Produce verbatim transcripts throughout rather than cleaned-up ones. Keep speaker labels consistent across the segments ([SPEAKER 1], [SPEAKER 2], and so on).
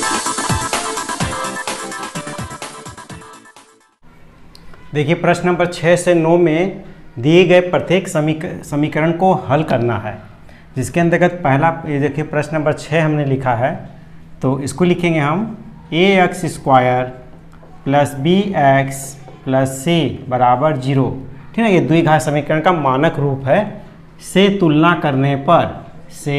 [SPEAKER 1] देखिए प्रश्न नंबर छः से नौ में दिए गए प्रत्येक समीकरण को हल करना है, जिसके अंतर्गत पहला ये देखिए प्रश्न नंबर छः हमने लिखा है, तो इसको लिखेंगे हम A X square plus B X plus C बराबर जीरो। ठीक है, ये द्विघात समीकरण का मानक रूप है। से तुलना करने पर से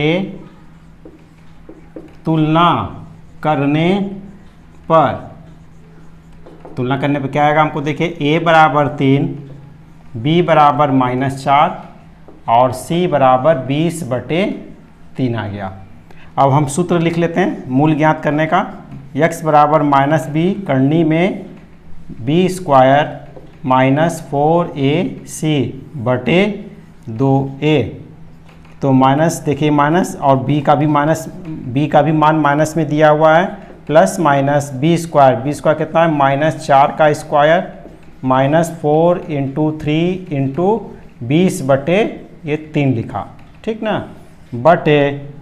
[SPEAKER 1] तुलना करने पर तुलना करने पर क्या आएगा हमको देखिए, ए बराबर तीन, बी बराबर माइनस चार और सी बराबर बीस बटे तीन आ गया। अब हम सूत्र लिख लेते हैं मूल ज्ञात करने का। x बराबर माइनस बी करनी में B square minus four A C बटे दो ए। तो माइनस देखिए माइनस और b का भी माइनस b का भी मान माइनस में दिया हुआ है, plus minus B square, B square कितना है माइनस चार का square minus four into three into बीस बटे ये तीन लिखा। ठीक ना, बटे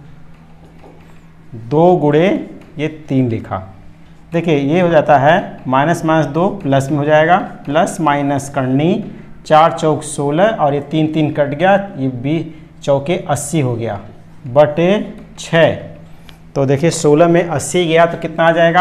[SPEAKER 1] दो गुणे ये तीन लिखा। देखिए ये हो जाता है माइनस माइनस दो प्लस में हो जाएगा, प्लस माइनस करनी चार चौक सोलह और ये तीन तीन कट गया, ये बीस चौके अस्सी हो गया बटे छः। तो देखिए सोलह में अस्सी गया तो कितना आ जाएगा,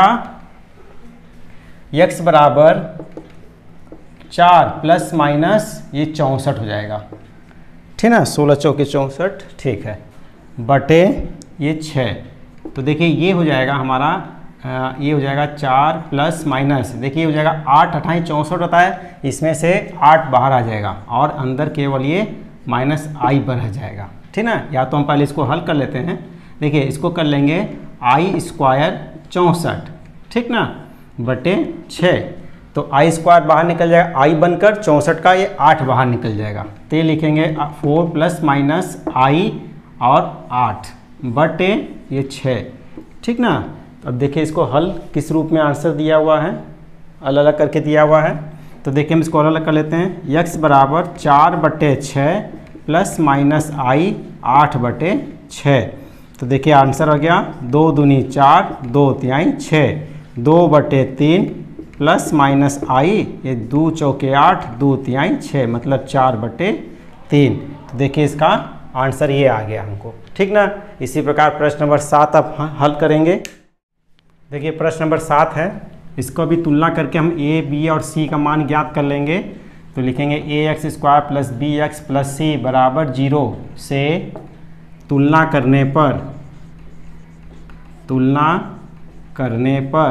[SPEAKER 1] x बराबर चार प्लस माइनस ये चौंसठ हो जाएगा। ठीक ना, सोलह चौके चौंसठ, ठीक है, बटे ये छः। तो देखिए ये हो जाएगा हमारा आ, ये हो जाएगा चार प्लस माइनस, देखिए हो जाएगा आठ अट्ठाईस चौंसठ होता है, इसमें से आठ बाहर आ जाएगा और अंदर केवल ये माइनस आई बढ़ जाएगा। ठीक ना, या तो हम पहले इसको हल कर लेते हैं। देखिए इसको कर लेंगे आई स्क्वायर चौंसठ, ठीक ना, बटे छः। तो आई स्क्वायर बाहर निकल जाएगा, आई बनकर चौंसठ का ये आठ बाहर निकल जाएगा, तो ये लिखेंगे फोर प्लस माइनस आई और आठ बटे ये छः। ठीक ना, अब देखिए इसको हल किस रूप में आंसर दिया हुआ है, अलग अलग करके दिया हुआ है। तो देखिए हम इसको अलग अलग कर लेते हैं। x बराबर चार बटे छः प्लस माइनस आई आठ बटे छः। तो देखिए आंसर हो गया दो दूनी चार, दो तिहाई छः, दो बटे तीन प्लस माइनस आई ये दो चौके आठ, दो तिहाई छः, मतलब चार बटे तीन। तो देखिए इसका आंसर ये आ गया हमको। ठीक ना, इसी प्रकार प्रश्न नंबर सात अब हल करेंगे। देखिए प्रश्न नंबर सात है, इसको भी तुलना करके हम a, b और c का मान ज्ञात कर लेंगे। तो लिखेंगे A X square plus B X plus C बराबर जीरो से तुलना करने पर तुलना करने पर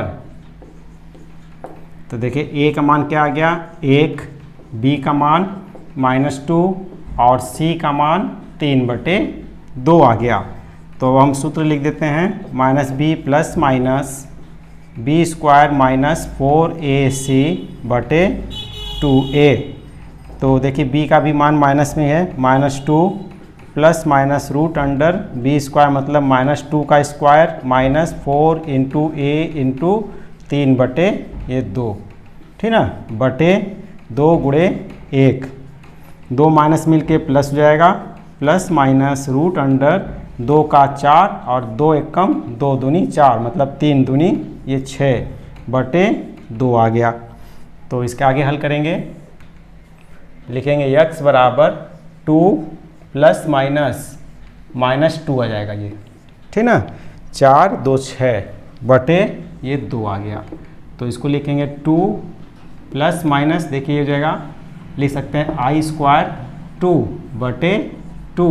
[SPEAKER 1] तो देखिए a का मान क्या आ गया एक, b का मान माइनस टू और c का मान तीन बटे दो आ गया। तो हम सूत्र लिख देते हैं minus B plus minus B square minus four A C बटे टू ए। तो देखिए b का भी मान माइनस में है, minus two plus minus root under B square मतलब माइनस टू का स्क्वायर माइनस फोर इंटू ए इंटू तीन बटे ये दो। ठीक ना, बटे दो गुणे एक, दो माइनस मिल के प्लस हो जाएगा, प्लस माइनस रूट अंडर दो का चार और दो एकम दो दूनी चार, मतलब तीन दूनी ये छः बटे दो आ गया। तो इसके आगे हल करेंगे, लिखेंगे x बराबर two plus minus minus two आ जाएगा ये। ठीक ना, चार दो छः बटे ये दो आ गया। तो इसको लिखेंगे टू प्लस माइनस, देखिए हो जाएगा, लिख सकते हैं आई स्क्वायर टू बटे टू।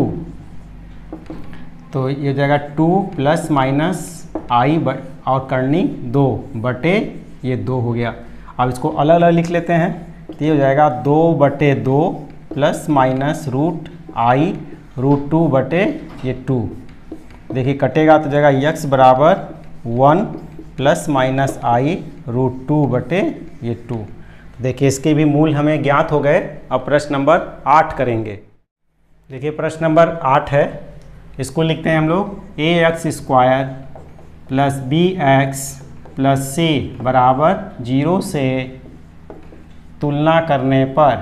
[SPEAKER 1] तो ये हो जाएगा टू प्लस माइनस आई और करनी दो बटे ये दो हो गया। अब इसको अलग अलग लिख लेते हैं, तो ये हो जाएगा दो बटे दो plus minus root I root two बटे ये टू। देखिए कटेगा तो जाएगा x बराबर one plus minus I root two बटे ये टू। देखिए इसके भी मूल हमें ज्ञात हो गए। अब प्रश्न नंबर आठ करेंगे। देखिए प्रश्न नंबर आठ है, इसको लिखते हैं हम लोग A X square plus B X plus C बराबर जीरो से तुलना करने पर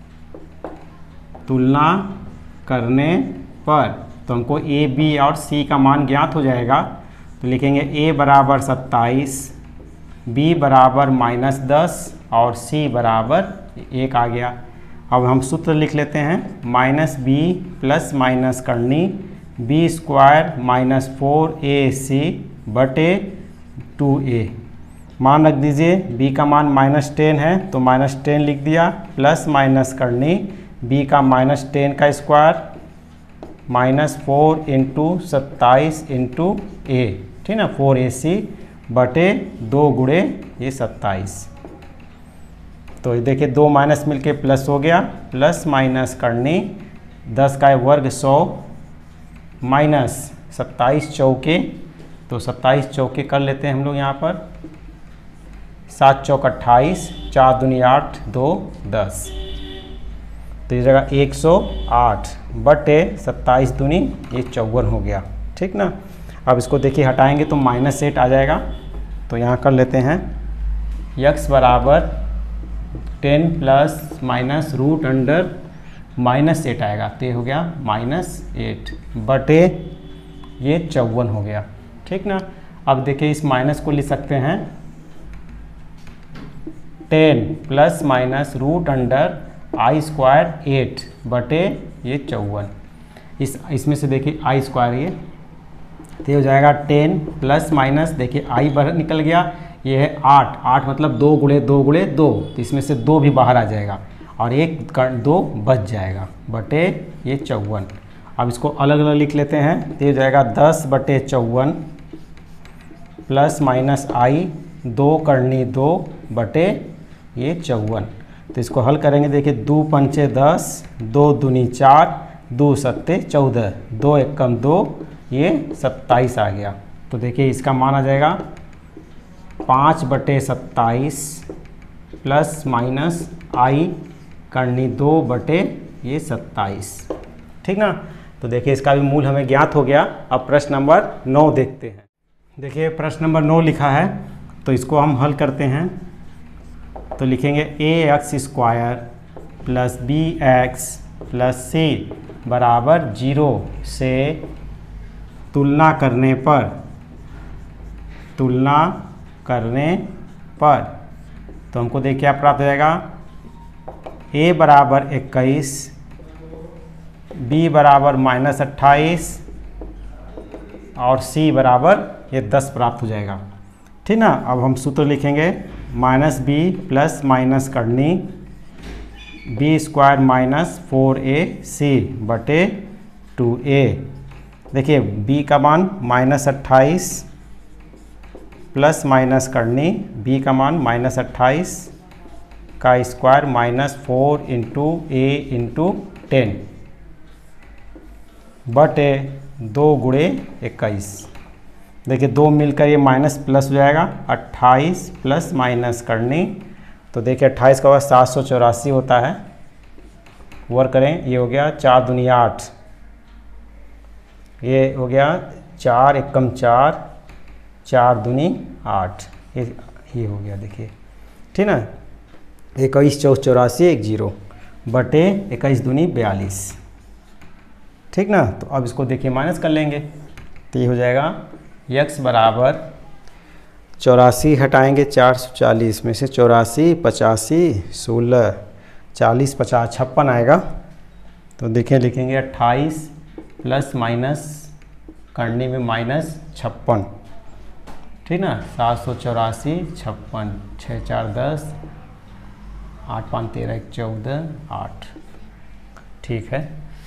[SPEAKER 1] तुलना करने पर तो हमको ए बी और सी का मान ज्ञात हो जाएगा। तो लिखेंगे ए बराबर सत्ताईस, बी बराबर माइनस दस और सी बराबर एक आ गया। अब हम सूत्र लिख लेते हैं, माइनस बी प्लस माइनस करनी B square minus four A C बटे टू ए। मान रख दीजिए, b का मान माइनस टेन है तो माइनस टेन लिख दिया, प्लस माइनस करनी b का माइनस टेन का स्क्वायर माइनस फोर इंटू सत्ताईस इंटू ए, ठीक ना, फोर ए सी बटे दो गुड़े ये सत्ताईस। तो ये देखिए दो माइनस मिलके प्लस हो गया, प्लस माइनस करनी दस का वर्ग सौ माइनस सत्ताईस चौके, तो सत्ताईस चौके कर लेते हैं हम लोग यहाँ पर, सात चौक अट्ठाईस, चार दूनी आठ, दो दस, तो इस जगह एक सौ आठ बटे सत्ताईस दूनी ये चौवन हो गया, ठीक ना। अब इसको देखिए हटाएंगे तो माइनस एट आ जाएगा, तो यहाँ कर लेते हैं यक्स बराबर ten plus minus root under minus eight आएगा, तो ये हो गया माइनस एट बटे ये चौवन हो गया, ठीक ना। अब देखिए इस माइनस को लिख सकते हैं ten plus minus root under I square eight बटे ये चौवन, इस इसमें से देखिए आई स्क्वायर ये तो ये हो जाएगा टेन प्लस माइनस, देखिए आई बाहर निकल गया, ये है आठ, आठ मतलब दो गुणे दो गुणे दो, तो इसमें से दो भी बाहर आ जाएगा और एक दो बच जाएगा बटे ये चौवन। अब इसको अलग अलग लिख लेते हैं, तो ये हो जाएगा दस बटे चौवन प्लस माइनस आई दो करनी दो बटे ये चौवन। तो इसको हल करेंगे, देखिए दो पंचे दस, दो दूनी चार, दो सत्ते चौदह, दो एक कम दो, ये सत्ताईस आ गया। तो देखिए इसका मान आ जाएगा पाँच बटे सत्ताईस प्लस माइनस आई करनी दो बटे ये सत्ताईस, ठीक ना। तो देखिए इसका भी मूल हमें ज्ञात हो गया। अब प्रश्न नंबर नौ देखते हैं। देखिए प्रश्न नंबर नौ लिखा है, तो इसको हम हल करते हैं। तो लिखेंगे A X square plus B X plus C बराबर जीरो से तुलना करने पर तुलना करने पर तो हमको देखिए क्या प्राप्त हो जाएगा, ए बराबर इक्कीस, बी बराबर माइनस अट्ठाईस और सी बराबर ये दस प्राप्त हो जाएगा, ठीक ना। अब हम सूत्र लिखेंगे, माइनस बी प्लस माइनस करनी B square minus four A C बटे टू ए। देखिए b का मान माइनस अट्ठाईस प्लस माइनस करनी b का मान माइनस अट्ठाईस का स्क्वायर माइनस फोर इंटू ए इंटू टेन बटे दो गुणे इक्कीस। देखिए दो मिलकर ये माइनस प्लस हो जाएगा, अट्ठाईस प्लस माइनस करनी, तो देखिए अट्ठाईस का बाद सात सौ चौरासी होता है, वर्क करें, ये हो गया चार दूनी आठ, ये हो गया चार एकम चार, चार दूनी आठ, ये ये हो गया देखिए, ठीक ना। इक्कीस चौस चौरासी एक जीरो बटे इक्कीस दूनी बयालीस, ठीक ना। तो अब इसको देखिए माइनस कर लेंगे, तो ये हो जाएगा यक्स बराबर चौरासी हटाएंगे चार सौ चालीस में से, चौरासी पचासी सोलह चालीस पचास छप्पन आएगा। तो देखें लिखेंगे अट्ठाईस प्लस माइनस करने में माइनस छप्पन, ठीक ना, सात सौ चौरासी छप्पन, छः चार दस, आठ पाँच तेरह एक चौदह, आठ, ठीक है,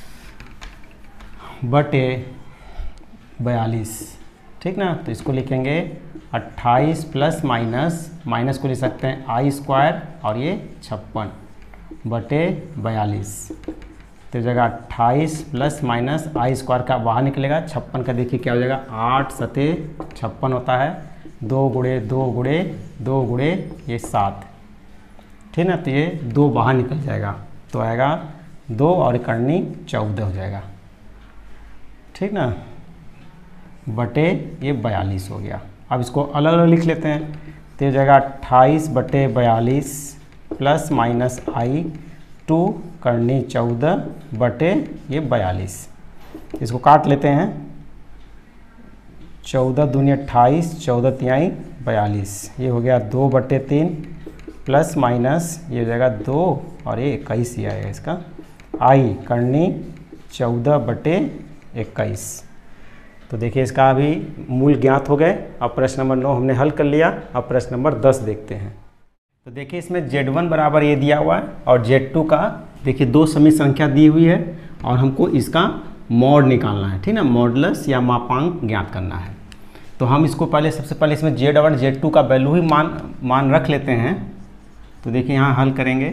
[SPEAKER 1] बटे बयालीस, ठीक ना। तो इसको लिखेंगे अट्ठाईस प्लस माइनस, माइनस को लिख सकते हैं आई स्क्वायर और ये छप्पन बटे बयालीस, तो जगह अट्ठाईस प्लस माइनस आई स्क्वायर का बाहर निकलेगा, छप्पन का देखिए क्या हो जाएगा, आठ सते छप्पन होता है, दो गुणे दो गुणे दो गुणे ये सात, ठीक ना। तो ये दो बाहर निकल जाएगा, तो आएगा दो और करनी चौदह हो जाएगा, ठीक ना, बटे ये बयालीस हो गया। अब इसको अलग अलग लिख लेते हैं, तो ये जाएगा अट्ठाईस बटे बयालीस प्लस माइनस आई टू करनी चौदह बटे ये बयालीस, इसको काट लेते हैं, चौदह दूनी अट्ठाईस, चौदह तिहाई बयालीस, ये हो गया दो बटे तीन प्लस माइनस ये हो जाएगा दो और ये इक्कीस ही आएगा इसका। आई करनी चौदह बटे इक्कीस। तो देखिए इसका अभी मूल ज्ञात हो गए। अब प्रश्न नंबर नौ हमने हल कर लिया। अब प्रश्न नंबर दस देखते हैं। तो देखिए इसमें जेड वन बराबर ये दिया हुआ है और जेड टू का देखिए दो समी संख्या दी हुई है और हमको इसका मॉड निकालना है, ठीक ना, मॉडुलस या मापांक ज्ञात करना है। तो हम इसको पहले सबसे पहले इसमें जेड वन जेड टू का वैल्यू ही मान मान रख लेते हैं। तो देखिए यहाँ हल करेंगे,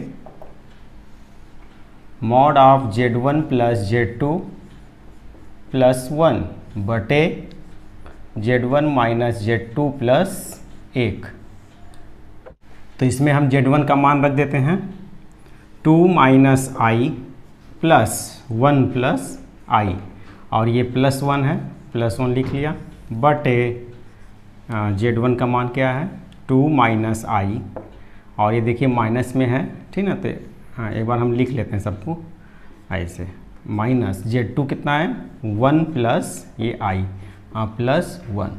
[SPEAKER 1] mod of z one plus z two plus one बटे z one minus z two plus एक। तो इसमें हम जेड वन का मान रख देते हैं two minus i plus one plus i, और ये प्लस वन है, प्लस वन लिख लिया, बटे जेड वन का मान क्या है टू माइनस आई, और ये देखिए माइनस में है, ठीक ना। तो हाँ एक बार हम लिख लेते हैं सबको ऐसे, माइनस जेड टू कितना है वन प्लस ये आई, हाँ प्लस वन।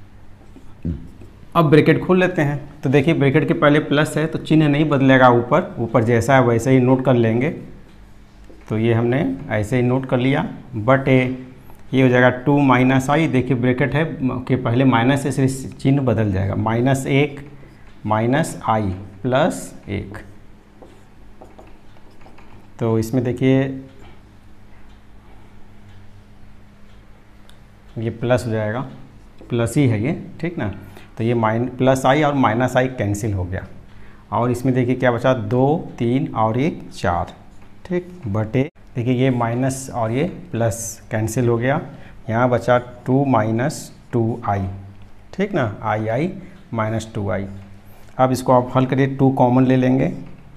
[SPEAKER 1] अब ब्रैकेट खोल लेते हैं। तो देखिए ब्रैकेट के पहले प्लस है तो चिन्ह नहीं बदलेगा, ऊपर ऊपर जैसा है वैसे ही नोट कर लेंगे। तो ये हमने ऐसे ही नोट कर लिया, बटे ये हो जाएगा टू माइनस आई, देखिए ब्रैकेट है कि पहले माइनस से सिर्फ चिन्ह बदल जाएगा, माइनस एक माइनस आई प्लस एक। तो इसमें देखिए ये प्लस हो जाएगा, प्लस ही है ये, ठीक ना। तो ये माइन प्लस आई और माइनस आई कैंसिल हो गया, और इसमें देखिए क्या बचा दो तीन और एक चार, ठीक, बटे देखिए ये माइनस और ये प्लस कैंसिल हो गया, यहाँ बचा टू माइनस टू आई, ठीक ना, आई आई माइनस टू आई। अब इसको आप हल करिए, टू कॉमन ले लेंगे,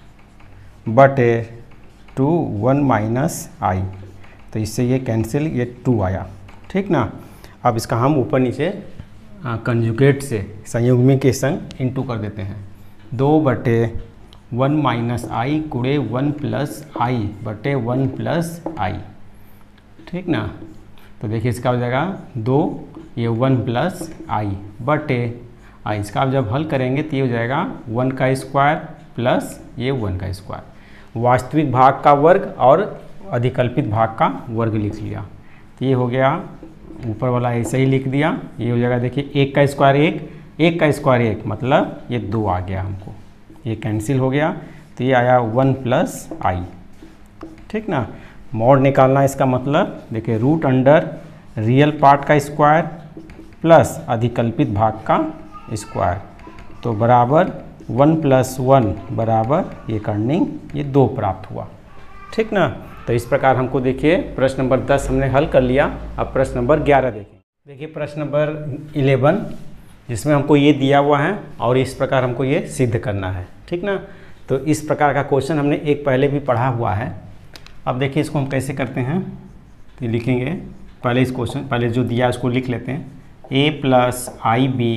[SPEAKER 1] बटे टू वन माइनस आई, तो इससे ये कैंसिल, ये टू आया, ठीक ना। अब इसका हम ऊपर नीचे कंजुगेट से संयुग्मी के संग इनटू कर देते हैं, दो बटे वन माइनस आई गुणे वन प्लस आई बटे वन प्लस आई, ठीक ना। तो देखिए इसका हो जाएगा दो, ये वन प्लस आई बटे आई, इसका आप जब हल करेंगे तो ये हो जाएगा वन का स्क्वायर प्लस ये वन का स्क्वायर, वास्तविक भाग का वर्ग और अधिकल्पित भाग का वर्ग लिख लिया। तो ये हो गया, ऊपर वाला ऐसे ही लिख दिया, ये हो जाएगा देखिए एक का स्क्वायर एक, एक का स्क्वायर एक, मतलब ये दो आ गया हमको, ये कैंसिल हो गया, तो ये आया वन प्लस आई, ठीक ना। मॉड निकालना इसका मतलब देखिए रूट अंडर रियल पार्ट का स्क्वायर प्लस अधिकल्पित भाग का स्क्वायर, तो बराबर वन प्लस वन बराबर ये करनी ये दो प्राप्त हुआ, ठीक ना। तो इस प्रकार हमको देखिए प्रश्न नंबर दस हमने हल कर लिया। अब प्रश्न नंबर ग्यारह देखें। देखिए प्रश्न नंबर इलेवन, जिसमें हमको ये दिया हुआ है और इस प्रकार हमको ये सिद्ध करना है, ठीक ना। तो इस प्रकार का क्वेश्चन हमने एक पहले भी पढ़ा हुआ है। अब देखिए इसको हम कैसे करते हैं, तो लिखेंगे पहले इस क्वेश्चन, पहले जो दिया उसको लिख लेते हैं, ए प्लस आई बी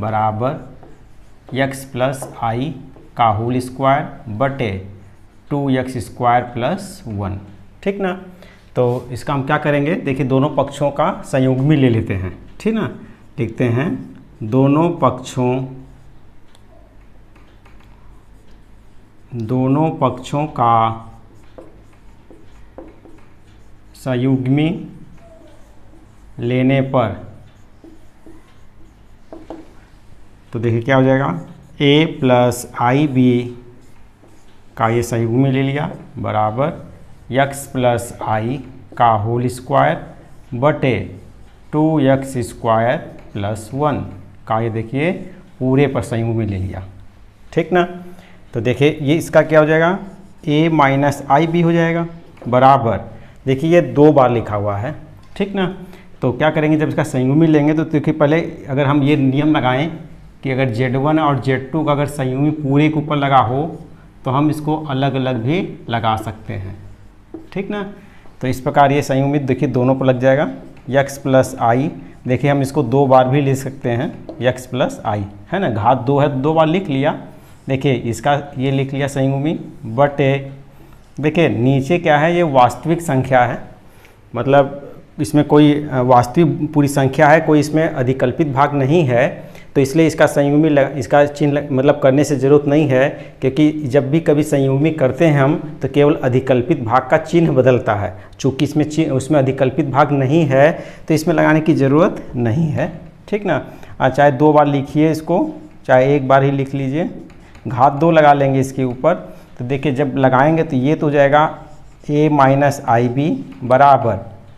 [SPEAKER 1] बराबर एक्स प्लस आई का होल स्क्वायर बटे two x square plus one, ठीक ना। तो इसका हम क्या करेंगे, देखिए दोनों पक्षों का संयुग्मी ले लेते हैं, ठीक ना। लिखते हैं दोनों पक्षों दोनों पक्षों का संयुग्मी लेने पर, तो देखिए क्या हो जाएगा, a प्लस आई बी का ये संयुग्मी ले लिया बराबर x प्लस आई का होल स्क्वायर बटे two x square plus one का ये देखिए पूरे पर संयुग्मी ले लिया, ठीक ना। तो देखिए ये इसका क्या हो जाएगा, a माइनस आई बी हो जाएगा बराबर, देखिए ये दो बार लिखा हुआ है, ठीक ना। तो क्या करेंगे, जब इसका संयुग्मी लेंगे तो देखिए पहले अगर हम ये नियम लगाएं कि अगर जेड वन और जेड टू का अगर संयुग्मी पूरे के ऊपर लगा हो तो हम इसको अलग अलग भी लगा सकते हैं, ठीक ना। तो इस प्रकार ये संयुग्मी देखिए दोनों पर लग जाएगा, x प्लस आई, देखिए हम इसको दो बार भी लिख सकते हैं, x प्लस आई है ना, घात दो है दो बार लिख लिया। देखिए इसका ये लिख लिया संयुग्मी बटे, देखिए नीचे क्या है, ये वास्तविक संख्या है, मतलब इसमें कोई वास्तविक पूरी संख्या है, कोई इसमें अधिकल्पित भाग नहीं है, तो इसलिए इसका संयुग्मी इसका चिन्ह मतलब करने से ज़रूरत नहीं है, क्योंकि जब भी कभी संयुग्मी करते हैं हम तो केवल अधिकल्पित भाग का चिन्ह बदलता है। चूँकि इसमें चिन्ह उसमें अधिकल्पित भाग नहीं है तो इसमें लगाने की ज़रूरत नहीं है, ठीक ना। चाहे दो बार लिखिए इसको, चाहे एक बार ही लिख लीजिए, घात दो लगा लेंगे इसके ऊपर। तो देखिए जब लगाएंगे तो ये तो हो जाएगा ए माइनस आई बी बराबर,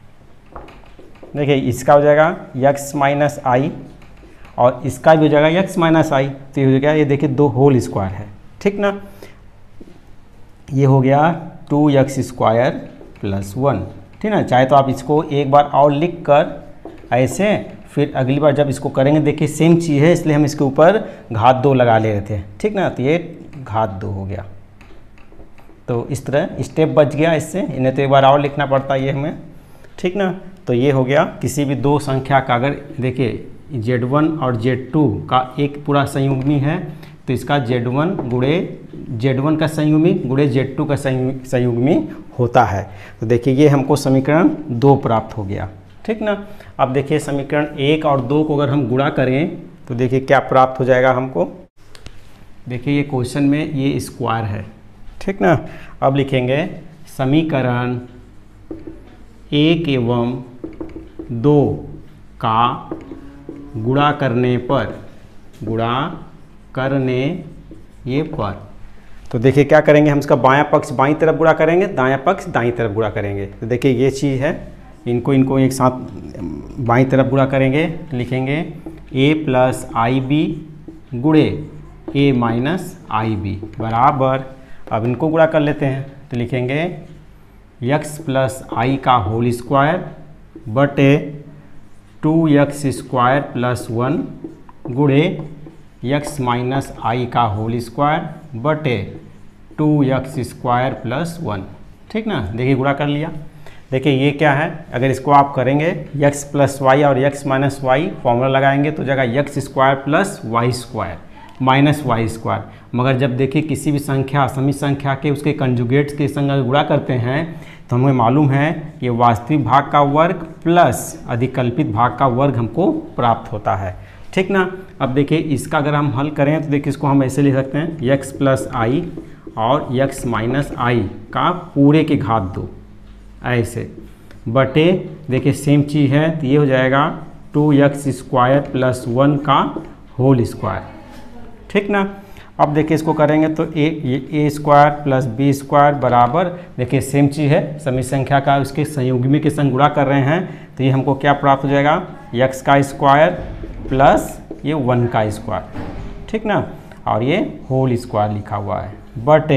[SPEAKER 1] देखिए इसका हो जाएगा यक्स माइनस आई और इसका भी हो जाएगा यक्स माइनस आई, तो ये हो जाएगा, ये देखिए दो होल स्क्वायर है, ठीक ना। ये हो गया two x square plus one, ठीक ना। चाहे तो आप इसको एक बार और लिख कर ऐसे, फिर अगली बार जब इसको करेंगे देखिए सेम चीज़ है, इसलिए हम इसके ऊपर घात दो लगा ले रहे थे, ठीक ना। तो ये घात दो हो गया, तो इस तरह स्टेप बच गया इससे, इन्हें तो एक बार और लिखना पड़ता है ये हमें, ठीक ना। तो ये हो गया किसी भी दो संख्या का, अगर देखिए जेड वन और जेड टू का एक पूरा संयुग्मी है तो इसका जेड वन गुणे जेड वन का संयुग्मी गुणे जेड टू का संयुग्मी होता है। तो देखिए ये हमको समीकरण दो प्राप्त हो गया, ठीक ना। अब देखिए समीकरण एक और दो को अगर हम गुणा करें तो देखिए क्या प्राप्त हो जाएगा हमको। देखिए ये क्वेश्चन में ये स्क्वायर है, ठीक ना। अब लिखेंगे समीकरण एक एवं दो का गुणा करने पर, गुणा करने ये पर, तो देखिए क्या करेंगे हम इसका बायां पक्ष बाईं तरफ गुणा करेंगे, दायां पक्ष दाईं तरफ गुणा करेंगे। तो देखिए ये चीज़ है, इनको इनको एक साथ बाईं तरफ गुणा करेंगे, लिखेंगे a प्लस आई बी गुणे ए माइनस आई बी बराबर, अब इनको गुणा कर लेते हैं तो लिखेंगे यक्स प्लस आई का होल स्क्वायर बटे two x square plus one गुणे यक्स माइनस आई का होल स्क्वायर बटे two x square plus one, ठीक ना। देखिए गुणा कर लिया। देखिए ये क्या है, अगर इसको आप करेंगे यक्स प्लस वाई और यक्स माइनस वाई फॉर्मूला लगाएंगे तो जगह x square plus y square minus y square. मगर जब देखिए किसी भी संख्या समित संख्या के उसके कंजुगेट्स के संग गुणा करते हैं तो हमें मालूम है ये वास्तविक भाग का वर्ग प्लस अधिकल्पित भाग का वर्ग हमको प्राप्त होता है, ठीक ना। अब देखिए इसका अगर हम हल करें तो देखिए इसको हम ऐसे लिख सकते हैं यक्स प्लस आई और यक्स माइनस आई का पूरे के घात दो ऐसे बटे, देखिए सेम चीज़ है तो ये हो जाएगा two x square plus one का होल स्क्वायर, ठीक ना। अब देखिए इसको करेंगे तो a a square plus b square बराबर, देखिए सेम चीज़ है, समित संख्या का उसके संयुग्मी के संग गुणा कर रहे हैं तो ये हमको क्या प्राप्त हो जाएगा यक्स का स्क्वायर प्लस ये वन का स्क्वायर, ठीक ना। और ये होल स्क्वायर लिखा हुआ है बटे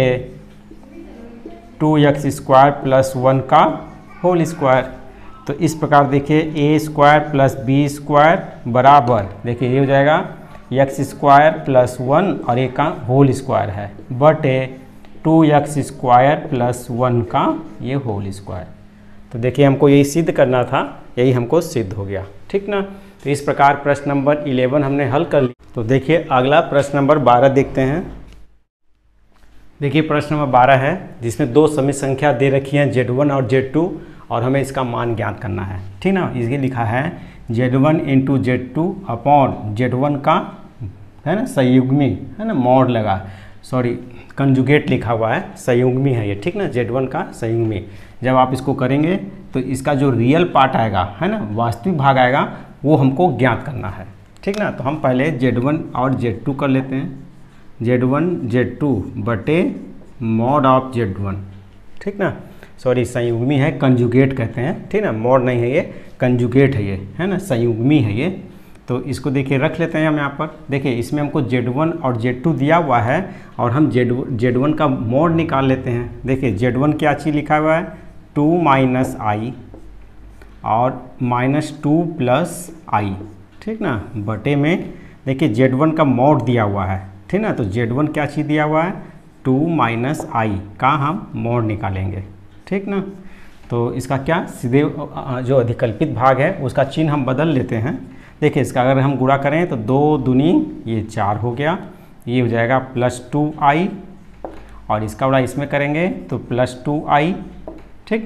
[SPEAKER 1] two x square plus one का होल स्क्वायर। तो इस प्रकार देखिए a square plus b square बराबर, देखिए ये हो जाएगा यक्स स्क्वायर प्लस वन और एक का होल स्क्वायर है बटे two x square plus one का ये होल स्क्वायर। तो देखिए हमको यही सिद्ध करना था, यही हमको सिद्ध हो गया, ठीक ना। तो इस प्रकार प्रश्न नंबर इलेवन हमने हल कर लिया। तो देखिए अगला प्रश्न नंबर बारह देखते हैं। देखिए प्रश्न नंबर बारह है जिसमें दो समित संख्या दे रखी हैं जेड वन और जेड टू और हमें इसका मान ज्ञात करना है, ठीक ना। इसके लिखा है z one into z two upon z one का है ना संयुग्मी, है ना मॉड लगा, सॉरी कंजुगेट लिखा हुआ है, संयुग्मी है ये, ठीक ना, जेड वन का संयुग्मी। जब आप इसको करेंगे तो इसका जो रियल पार्ट आएगा, है ना वास्तविक भाग आएगा, वो हमको ज्ञात करना है, ठीक ना। तो हम पहले जेड वन और जेड टू कर लेते हैं, जेड वन जेड टू बटे मॉड ऑफ जेड वन, ठीक ना, सॉरी संयुग्मी है, कंजुगेट कहते हैं, ठीक ना, मॉड नहीं है ये, कंजुगेट है ये, है ना, संयुग्मी है ये। तो इसको देखिए रख लेते हैं हम यहाँ पर। देखिए इसमें हमको जेड वन और जेड टू दिया हुआ है और हम जेड जेड वन का मॉड निकाल लेते हैं। देखिए जेड वन क्या चीज़ लिखा हुआ है टू माइनस आई और माइनस टू प्लस आई, ठीक ना, बटे में देखिए जेड वन का मॉड दिया हुआ है, ठीक ना। तो जेड वन क्या चीज़ दिया हुआ है टू माइनस आई का हम मॉड निकालेंगे, ठीक ना। तो इसका क्या सीधे जो अधिकल्पित भाग है उसका चिन्ह हम बदल लेते हैं। देखिए इसका अगर हम गुणा करें तो दो दूनी ये चार हो गया, ये हो जाएगा प्लस टू आई और इसका गुणा इसमें करेंगे तो प्लस टू आई, ठीक ना।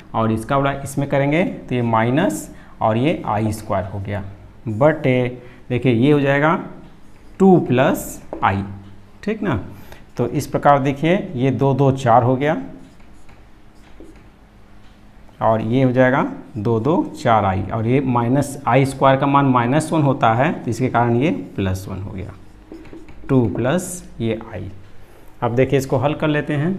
[SPEAKER 1] और इसका बड़ा इसमें करेंगे तो ये माइनस और ये आई स्क्वायर हो गया, बटे देखिए ये हो जाएगा टू प्लस आई, ठीक ना। तो इस प्रकार देखिए ये दो दो चार हो गया और ये हो जाएगा दो दो चार आई, और ये माइनस आई स्क्वायर का मान माइनस वन होता है तो इसके कारण ये प्लस वन हो गया, टू प्लस ये आई। अब देखिए इसको हल कर लेते हैं।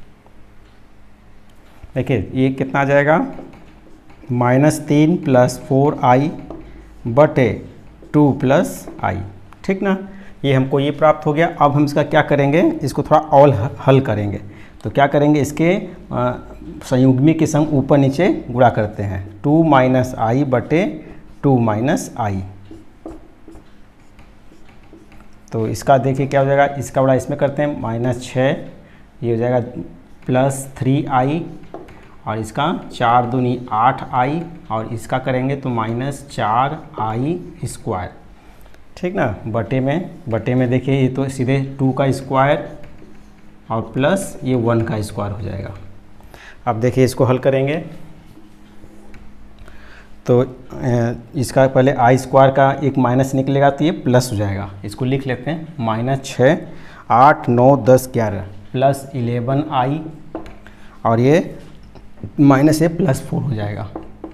[SPEAKER 1] देखिए ये कितना आ जाएगा, माइनस तीन प्लस फोर आई बटे टू प्लस आई, ठीक ना। ये हमको ये प्राप्त हो गया। अब हम इसका क्या करेंगे, इसको थोड़ा और हल करेंगे। तो क्या करेंगे, इसके संयुग्मी के संग ऊपर नीचे गुणा करते हैं, टू माइनस आई बटे टू माइनस आई। तो इसका देखिए क्या हो जाएगा, इसका बड़ा इसमें करते हैं माइनस छः, ये हो जाएगा प्लस थ्री आई, और इसका चार दूनी आठ आई, और इसका करेंगे तो माइनस चार आई स्क्वायर, ठीक ना। बटे में बटे में देखिए ये तो सीधे टू का स्क्वायर और प्लस ये वन का स्क्वायर हो जाएगा। अब देखिए इसको हल करेंगे तो इसका पहले आई स्क्वायर का एक माइनस निकलेगा तो ये प्लस हो जाएगा। इसको लिख लेते हैं, माइनस छः आठ नौ दस ग्यारह प्लस इलेवन आई, और ये माइनस ए प्लस फोर हो जाएगा,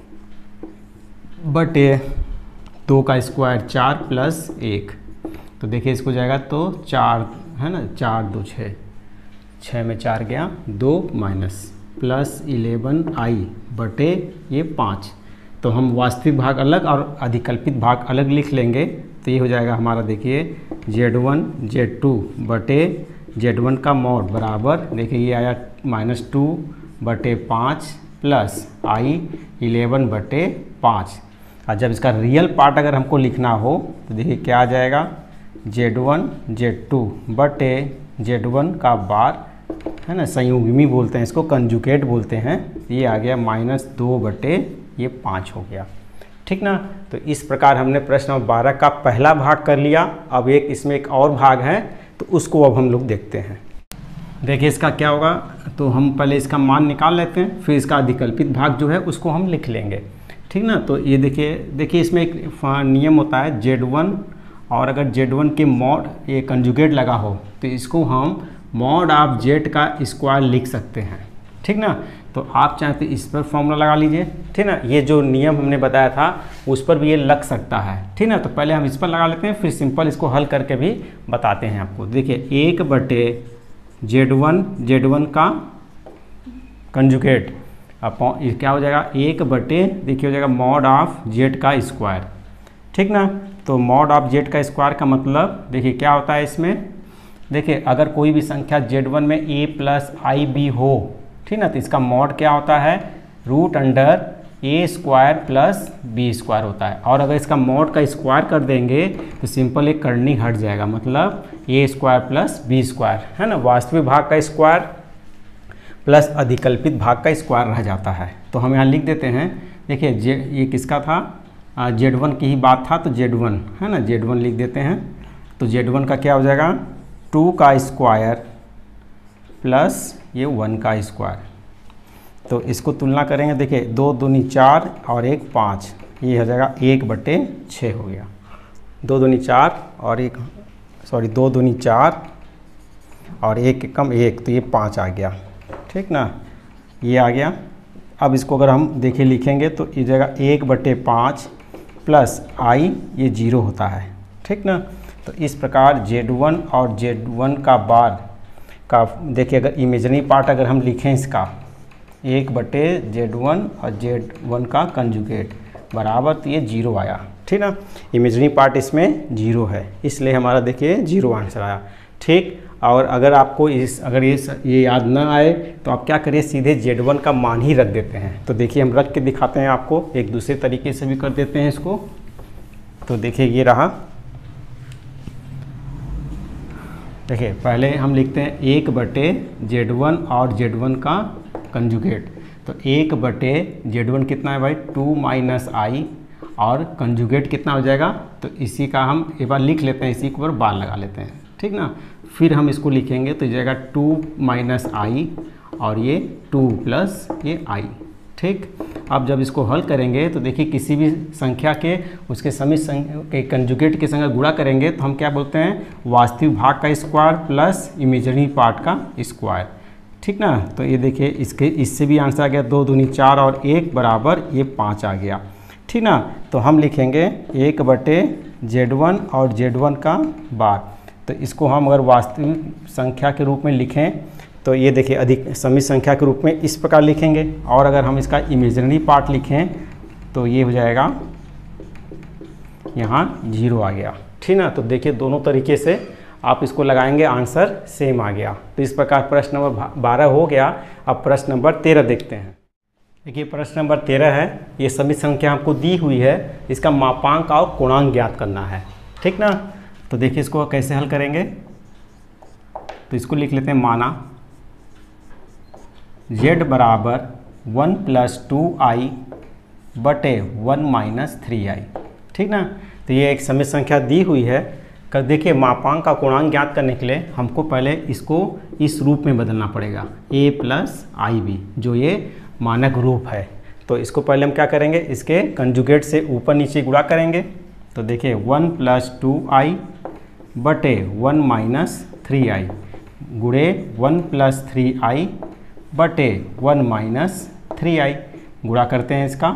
[SPEAKER 1] बट ये दो का स्क्वायर चार प्लस एक, तो देखिए इसको जाएगा तो चार है ना, चार दो छः, छः में चार गया दो माइनस प्लस इलेवन आई बटे ये पाँच। तो हम वास्तविक भाग अलग और अधिकल्पित भाग अलग लिख लेंगे तो ये हो जाएगा हमारा, देखिए जेड वन जेड टू बटे जेड वन का मॉड बराबर, देखिए ये आया माइनस टू बटे पाँच प्लस आई इलेवन बटे पाँच। और जब इसका रियल पार्ट अगर हमको लिखना हो तो देखिए क्या आ जाएगा, जेड वन जेड टू बटे जेड वन का बार है ना, संयुग्मी बोलते हैं इसको, कंजुगेट बोलते हैं, ये आ गया माइनस दो बटे ये पाँच हो गया, ठीक ना। तो इस प्रकार हमने प्रश्न नंबर बारह का पहला भाग कर लिया। अब एक इसमें एक और भाग है तो उसको अब हम लोग देखते हैं। देखिए इसका क्या होगा, तो हम पहले इसका मान निकाल लेते हैं, फिर इसका अधिकल्पित भाग जो है उसको हम लिख लेंगे, ठीक ना। तो ये देखिए देखिए इसमें एक नियम होता है, जेड वन और अगर जेड वन के मॉड ये कंजुगेट लगा हो तो इसको हम मॉड ऑफ जेड का स्क्वायर लिख सकते हैं, ठीक ना। तो आप चाहें तो इस पर फॉर्मूला लगा लीजिए, ठीक ना। ये जो नियम हमने बताया था उस पर भी ये लग सकता है, ठीक ना। तो पहले हम इस पर लगा लेते हैं, फिर सिंपल इसको हल करके भी बताते हैं आपको। देखिए एक बटे जेड वन जेड वन का कंजुगेट अपॉन ये क्या हो जाएगा, एक बटे देखिए हो जाएगा मॉड ऑफ जेड का स्क्वायर, ठीक ना। तो मॉड ऑफ जेड का स्क्वायर का मतलब देखिए क्या होता है इसमें, देखिए अगर कोई भी संख्या जेड वन में ए प्लस आई बी हो, ठीक ना, तो इसका मॉड क्या होता है, root under a square plus b square होता है। और अगर इसका मॉड का स्क्वायर कर देंगे तो सिंपल एक करनी हट जाएगा, मतलब a square plus b square है ना, वास्तविक भाग का स्क्वायर प्लस अधिकल्पित भाग का स्क्वायर रह जाता है। तो हम यहाँ लिख देते हैं, देखिए जे ये किसका था, जेड वन की ही बात था, तो जेड वन है ना, जेड वन लिख देते हैं। तो जेड वन का क्या हो जाएगा, टू का स्क्वायर प्लस ये वन का स्क्वायर। तो इसको तुलना करेंगे, देखिए दो दूनी चार और एक पाँच, ये हो जाएगा एक बटे छः हो गया, दो दूनी चार और एक सॉरी दो दूनी चार और एक कम एक, तो ये पाँच आ गया, ठीक ना, ये आ गया। अब इसको अगर हम देखिए लिखेंगे तो ये जाएगा एक बटे पाँच प्लस आई, ये जीरो होता है, ठीक ना। तो इस प्रकार जेड वन और जेड वन का बार का देखिए अगर इमेजनरी पार्ट अगर हम लिखें इसका, एक बटे जेड वन और जेड वन का कंजुगेट बराबर, तो ये जीरो आया, ठीक ना। इमेजनरी पार्ट इसमें जीरो है, इसलिए हमारा देखिए जीरो आंसर आया, ठीक। और अगर आपको इस अगर ये ये याद ना आए तो आप क्या करिए, सीधे जेड वन का मान ही रख देते हैं। तो देखिए हम रख के दिखाते हैं आपको, एक दूसरे तरीके से भी कर देते हैं इसको। तो देखिए ये रहा, देखिए पहले हम लिखते हैं एक बटे जेड वन और जेड वन का कंजुगेट। तो एक बटे जेड वन कितना है भाई, टू माइनस आई, और कंजुगेट कितना हो जाएगा, तो इसी का हम एक बार लिख लेते हैं, इसी के ऊपर बार लगा लेते हैं, ठीक ना। फिर हम इसको लिखेंगे तो जाएगा टू माइनस आई और ये टू प्लस ये आई, ठीक। अब जब इसको हल करेंगे तो देखिए किसी भी संख्या के उसके समित संख्या के कंजुगेट के संग गुणा करेंगे तो हम क्या बोलते हैं, वास्तविक भाग का स्क्वायर प्लस इमेजिनरी पार्ट का स्क्वायर, ठीक ना। तो ये देखिए इसके इससे भी आंसर आ गया, दो दूनी चार और एक बराबर ये पाँच आ गया, ठीक ना। तो हम लिखेंगे एक बटे जेड वन और जेड वन का बार। तो इसको हम अगर वास्तविक संख्या के रूप में लिखें तो ये देखिए अधिक समित संख्या के रूप में इस प्रकार लिखेंगे, और अगर हम इसका इमेजिनरी पार्ट लिखें तो ये हो जाएगा यहाँ जीरो आ गया, ठीक ना। तो देखिए दोनों तरीके से आप इसको लगाएंगे, आंसर सेम आ गया। तो इस प्रकार प्रश्न नंबर बारह हो गया। अब प्रश्न नंबर तेरह देखते हैं। देखिए प्रश्न नंबर तेरह है, ये समित संख्या हमको दी हुई है, इसका मापांक और कोणांक ज्ञात करना है, ठीक ना। तो देखिए इसको कैसे हल करेंगे, तो इसको लिख लेते हैं, माना z बराबर वन प्लस टू आई बटे वन माइनस थ्री आई, ठीक ना। तो ये एक समित संख्या दी हुई है। कर देखिए मापांक का कोणांक ज्ञात करने के लिए हमको पहले इसको इस रूप में बदलना पड़ेगा, a प्लस आई बी, जो ये मानक रूप है। तो इसको पहले हम क्या करेंगे, इसके कंजुगेट से ऊपर नीचे गुणा करेंगे। तो देखिए वन प्लस टू आई बटे वन माइनस थ्री आई गुणे वन प्लस थ्री आई बटे वन माइनस थ्री आई, गुणा करते हैं इसका।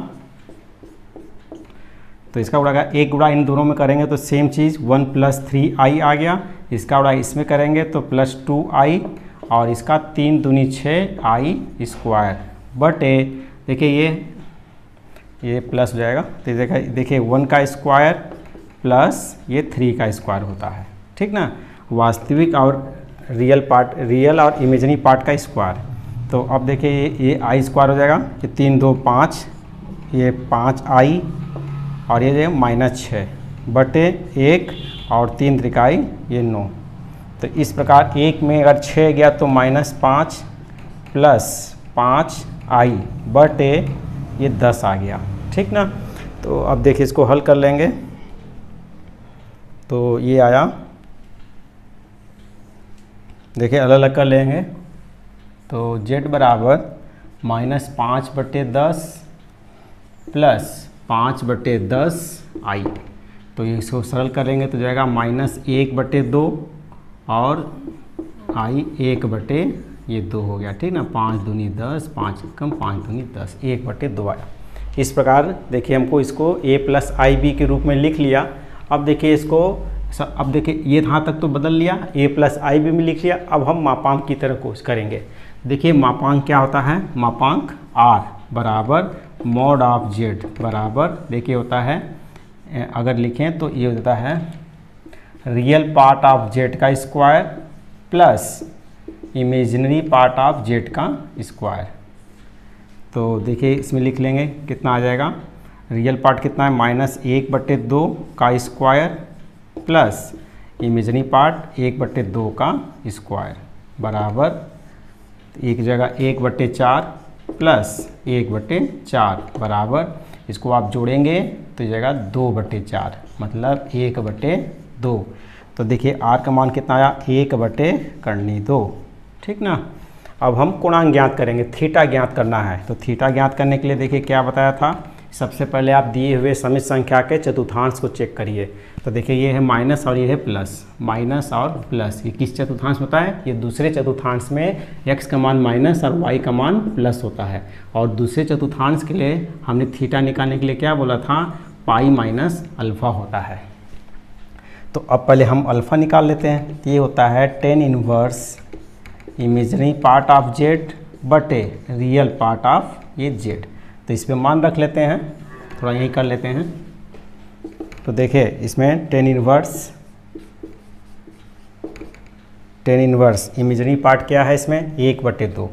[SPEAKER 1] तो इसका गुणा का एक गुणा इन दोनों में करेंगे तो सेम चीज़ वन प्लस थ्री आई आ गया। इसका गुणा इसमें करेंगे तो प्लस टू आई, और इसका तीन दूनी छः आई स्क्वायर बटे, देखिए ये ये प्लस हो जाएगा। तो देखिए देखिए वन का स्क्वायर प्लस ये थ्री का स्क्वायर होता है, ठीक ना। वास्तविक और रियल पार्ट, रियल और इमेजिनरी पार्ट का स्क्वायर। तो अब देखिए ये ये आई स्क्वायर हो जाएगा, ये तीन दो पाँच, ये पाँच आई, और ये जो माइनस छः बटे एक, और तीन त्रिकाई ये नौ। तो इस प्रकार एक में अगर छः गया तो माइनस पाँच प्लस पाँच आई बटे ये दस आ गया, ठीक ना। तो अब देखिए इसको हल कर लेंगे तो ये आया, देखिए अलग अलग कर लेंगे। तो z बराबर माइनस पाँच बटे दस प्लस पाँच बटे दस आई, तो इसको सरल करेंगे तो जाएगा माइनस एक बटे दो और आई एक बटे ये दो हो गया, ठीक ना। पाँच दूनी दस, पाँच कम पाँच दूनी दस, एक बटे दो आया। इस प्रकार देखिए हमको इसको a प्लस आई बी के रूप में लिख लिया। अब देखिए इसको, अब देखिए ये यहाँ तक तो बदल लिया, a प्लस आई बी में लिख लिया। अब हम मापांक की तरह कोशिश करेंगे। देखिए मापांक क्या होता है, मापांक r बराबर मॉड ऑफ z बराबर, देखिए होता है, अगर लिखें तो ये होता है रियल पार्ट ऑफ z का square plus imaginary part of z का स्क्वायर। तो देखिए इसमें लिख लेंगे कितना आ जाएगा, रियल पार्ट कितना है, माइनस एक बटे दो का स्क्वायर प्लस इमेजिनरी पार्ट एक बटे दो का स्क्वायर बराबर एक जगह एक बटे चार प्लस एक बटे चार बराबर, इसको आप जोड़ेंगे तो जगह दो बटे चार, मतलब एक बटे दो। तो देखिए आर का मान कितना आया, एक बटे करनी दो, ठीक ना। अब हम कोणांक ज्ञात करेंगे, थीटा ज्ञात करना है। तो थीटा ज्ञात करने के लिए देखिए क्या बताया था, सबसे पहले आप दिए हुए समित संख्या के चतुर्थांश को चेक करिए। तो देखिए ये है माइनस और ये है प्लस, माइनस और प्लस, ये किस चतुर्थांश होता है, ये दूसरे चतुर्थांश में x का मान माइनस और y का मान प्लस होता है। और दूसरे चतुर्थांश के लिए हमने थीटा निकालने के लिए क्या बोला था, पाई माइनस अल्फ़ा होता है। तो अब पहले हम अल्फ़ा निकाल लेते हैं। ये होता है tan inverse imaginary part of z बटे रियल पार्ट ऑफ ये जेड। तो इस पर मान रख लेते हैं, थोड़ा यही कर लेते हैं। तो देखिए इसमें tan inverse tan inverse imaginary part क्या है, इसमें एक बटे दो,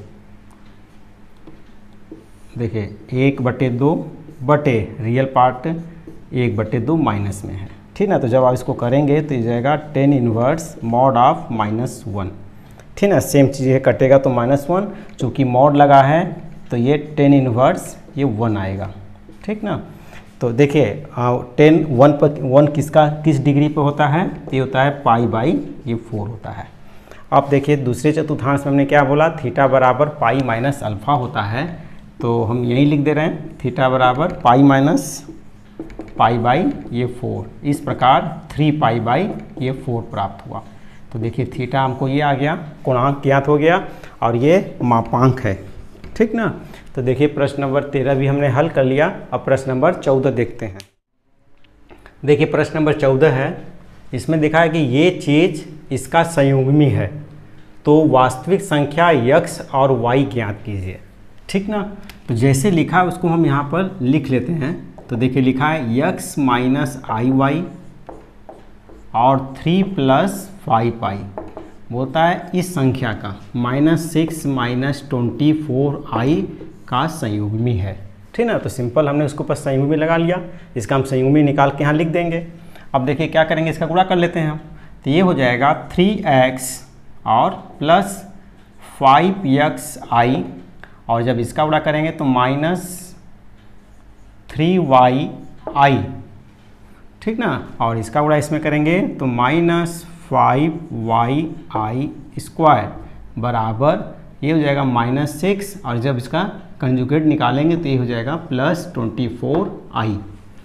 [SPEAKER 1] देखिए एक बटे दो बटे रियल पार्ट एक बटे दो माइनस में है, ठीक ना। तो जब आप इसको करेंगे तो ये जाएगा tan inverse mod of minus one, ठीक ना। सेम चीज़ है, कटेगा तो माइनस वन, चूँकि मॉड लगा है तो ये टेन इनवर्स ये वन आएगा, ठीक ना। तो देखिए टेन वन पर वन किसका किस डिग्री पे होता है, ये होता है पाई बाई ये फोर होता है। अब देखिए दूसरे चतुर्थांश में हमने क्या बोला, थीटा बराबर पाई माइनस अल्फ़ा होता है, तो हम यही लिख दे रहे हैं थीटा बराबर पाई माइनस पाई बाई ये फोर। इस प्रकार थ्री पाई बाई ये फोर प्राप्त हुआ। तो देखिए थीटा हमको ये आ गया, कोणांक ज्ञात हो गया और ये मापांक है, ठीक ना। तो देखिए प्रश्न नंबर तेरह भी हमने हल कर लिया। अब प्रश्न नंबर चौदह देखते हैं। देखिए प्रश्न नंबर चौदह है, इसमें दिखा है कि ये चीज़ इसका संयुग्मी है, तो वास्तविक संख्या x और y ज्ञात कीजिए, ठीक ना। तो जैसे लिखा है उसको हम यहाँ पर लिख लेते हैं। तो देखिए लिखा है x माइनस आई वाई और थ्री प्लस फाइव आई बोलता है इस संख्या का minus six minus twenty four i का संयुग्मी है, ठीक ना। तो सिंपल हमने उसके ऊपर संयुग्मी लगा लिया, इसका हम संयुग्मी निकाल के यहाँ लिख देंगे। अब देखिए क्या करेंगे, इसका गुणा कर लेते हैं हम। तो ये हो जाएगा थ्री एक्स और प्लस फाइव एक्स आई, और जब इसका गुणा करेंगे तो माइनस थ्री वाई आई, ठीक ना। और इसका गुणा इसमें करेंगे तो minus five y i square बराबर ये हो जाएगा माइनस सिक्स, और जब इसका कंजुगेट निकालेंगे तो ये हो जाएगा प्लस ट्वेंटी फोर आई।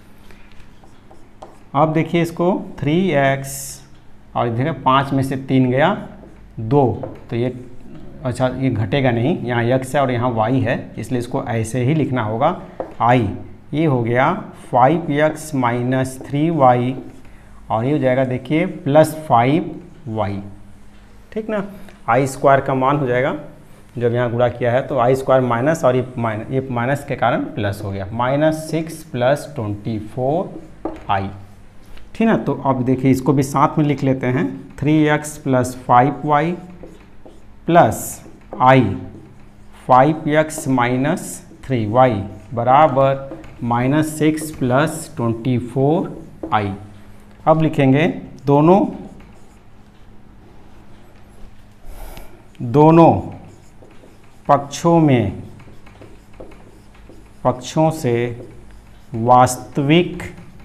[SPEAKER 1] अब देखिए इसको थ्री एक्स और इधर पाँच में से तीन गया दो, तो ये अच्छा ये घटेगा नहीं, यहाँ x है और यहाँ y है, इसलिए इसको ऐसे ही लिखना होगा i। ये हो गया five x minus three y और ये हो जाएगा देखिए प्लस फाइव वाई, ठीक ना। आई स्क्वायर का मान हो जाएगा, जब यहाँ गुणा किया है तो आई स्क्वायर माइनस और ये माइनस ये माइनस के कारण प्लस हो गया, minus six plus twenty four i, ठीक ना। तो अब देखिए इसको भी साथ में लिख लेते हैं, three x plus five y plus i five x minus three y बराबर minus six plus twenty four i. अब लिखेंगे दोनों दोनों पक्षों में पक्षों से वास्तविक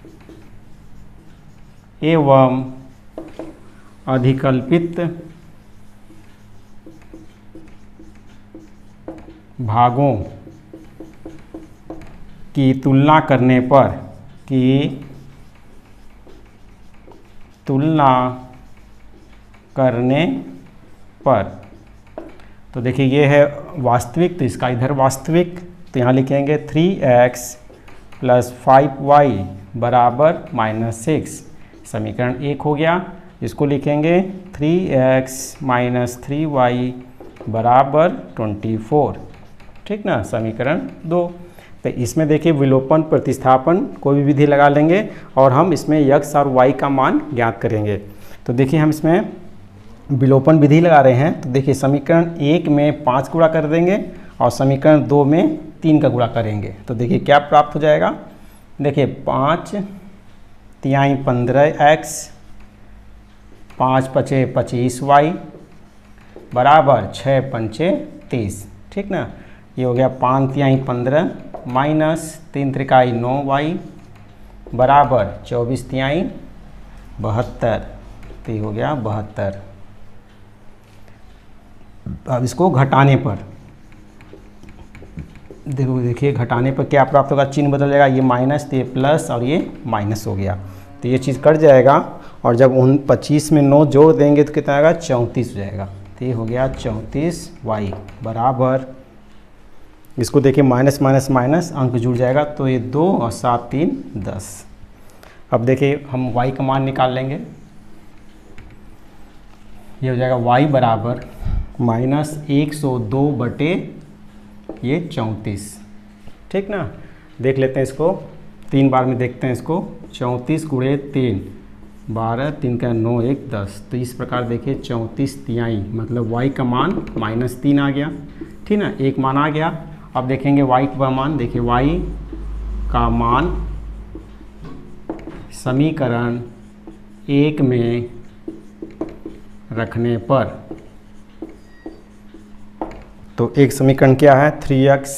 [SPEAKER 1] एवं अधिकल्पित भागों की तुलना करने पर की तुलना करने पर तो देखिए ये है वास्तविक, तो इसका इधर वास्तविक, तो यहाँ लिखेंगे three x plus five y बराबर माइनस सिक्स, समीकरण एक हो गया। इसको लिखेंगे three x minus three y बराबर ट्वेंटी फोर, ठीक ना, समीकरण दो। तो इसमें देखिए विलोपन प्रतिस्थापन कोई भी विधि लगा लेंगे और हम इसमें x और y का मान ज्ञात करेंगे। तो देखिए हम इसमें विलोपन विधि लगा रहे हैं, तो देखिए समीकरण एक में पाँच गुणा कर देंगे और समीकरण दो में तीन का गुणा करेंगे। तो देखिए क्या प्राप्त हो जाएगा, देखिए पाँच तिहाई पंद्रह एक्स, पाँच पचे पच्चीस वाई बराबर छः पंचे तीस, ठीक ना। ये हो गया पाँच तिहाई पंद्रह माइनस तीन त्रिकाई नौ वाई बराबर चौबीस तिहाई बहत्तर, तो ये हो गया बहत्तर। अब इसको घटाने पर देखो देखिए घटाने पर क्या प्राप्त होगा, चिन्ह बदल जाएगा, ये माइनस तो ये प्लस और ये माइनस हो गया, तो ये चीज़ कट जाएगा। और जब उन पच्चीस में नौ जोड़ देंगे तो कितना आएगा, चौंतीस हो जाएगा, तो ये हो गया चौंतीस वाई बराबर, इसको देखिए माइनस माइनस माइनस अंक जुड़ जाएगा, तो ये दो और सात तीन दस। अब देखिए हम y का मान निकाल लेंगे, ये हो जाएगा y बराबर माइनस एक सौ दो बटे ये चौंतीस, ठीक ना। देख लेते हैं इसको, तीन बार में देखते हैं इसको, चौंतीस गुणे तीन बारह, तीन का नौ, एक दस, तो इस प्रकार देखिए चौंतीस तिहाई मतलब y का मान माइनस तीन आ गया, ठीक ना, एक मान आ गया। अब देखेंगे y का मान, देखिए y का मान समीकरण एक में रखने पर, तो एक समीकरण क्या है, three x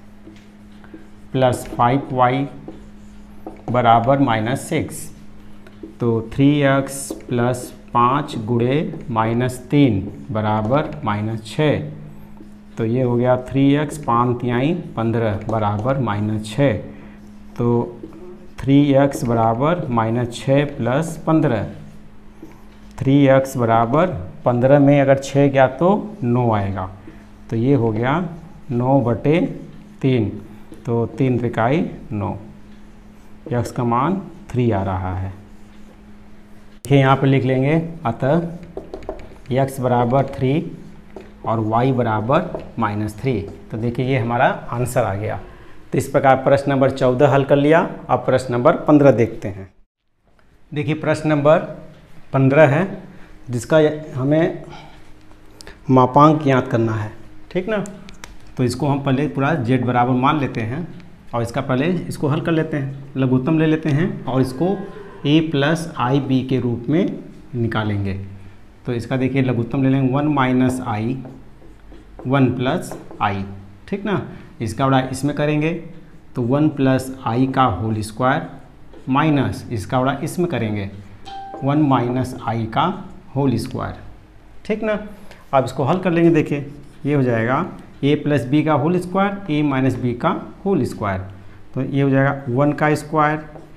[SPEAKER 1] plus five y बराबर माइनस सिक्स, तो थ्री एक्स प्लस पाँच गुणे माइनस तीन बराबर माइनस छः, तो ये हो गया थ्री एक्स पाँच तिहाई पंद्रह बराबर माइनस छः। तो थ्री एक्स बराबर माइनस छः प्लस पंद्रह, थ्री एक्स बराबर पंद्रह में अगर छः गया तो नौ आएगा, तो ये हो गया नौ बटे तीन, तो तीन त्रिकाई नौ, एक्स का मान थ्री आ रहा है। देखिए यहाँ पर लिख लेंगे, अतः एक्स बराबर थ्री और वाई बराबर माइनस थ्री। तो देखिए ये हमारा आंसर आ गया। तो इस प्रकार प्रश्न नंबर चौदह हल कर लिया। अब प्रश्न नंबर पंद्रह देखते हैं। देखिए प्रश्न नंबर पंद्रह है, जिसका हमें मापांक ज्ञात करना है, ठीक ना। तो इसको हम पहले पूरा जेड बराबर मान लेते हैं और इसका पहले इसको हल कर लेते हैं, लघुत्तम ले लेते हैं और इसको a प्लस आई बी के रूप में निकालेंगे। तो इसका देखिए लघुत्तम ले लेंगे, one minus i one plus i, ठीक ना। इसका बड़ा इसमें करेंगे तो वन प्लस आई का होल स्क्वायर माइनस इसका बड़ा इसमें करेंगे वन माइनस आई का होल स्क्वायर, ठीक ना। अब इसको हल कर लेंगे। देखिए ये हो जाएगा a प्लस बी का whole square, a minus b का होल स्क्वायर, तो ये हो जाएगा वन का स्क्वायर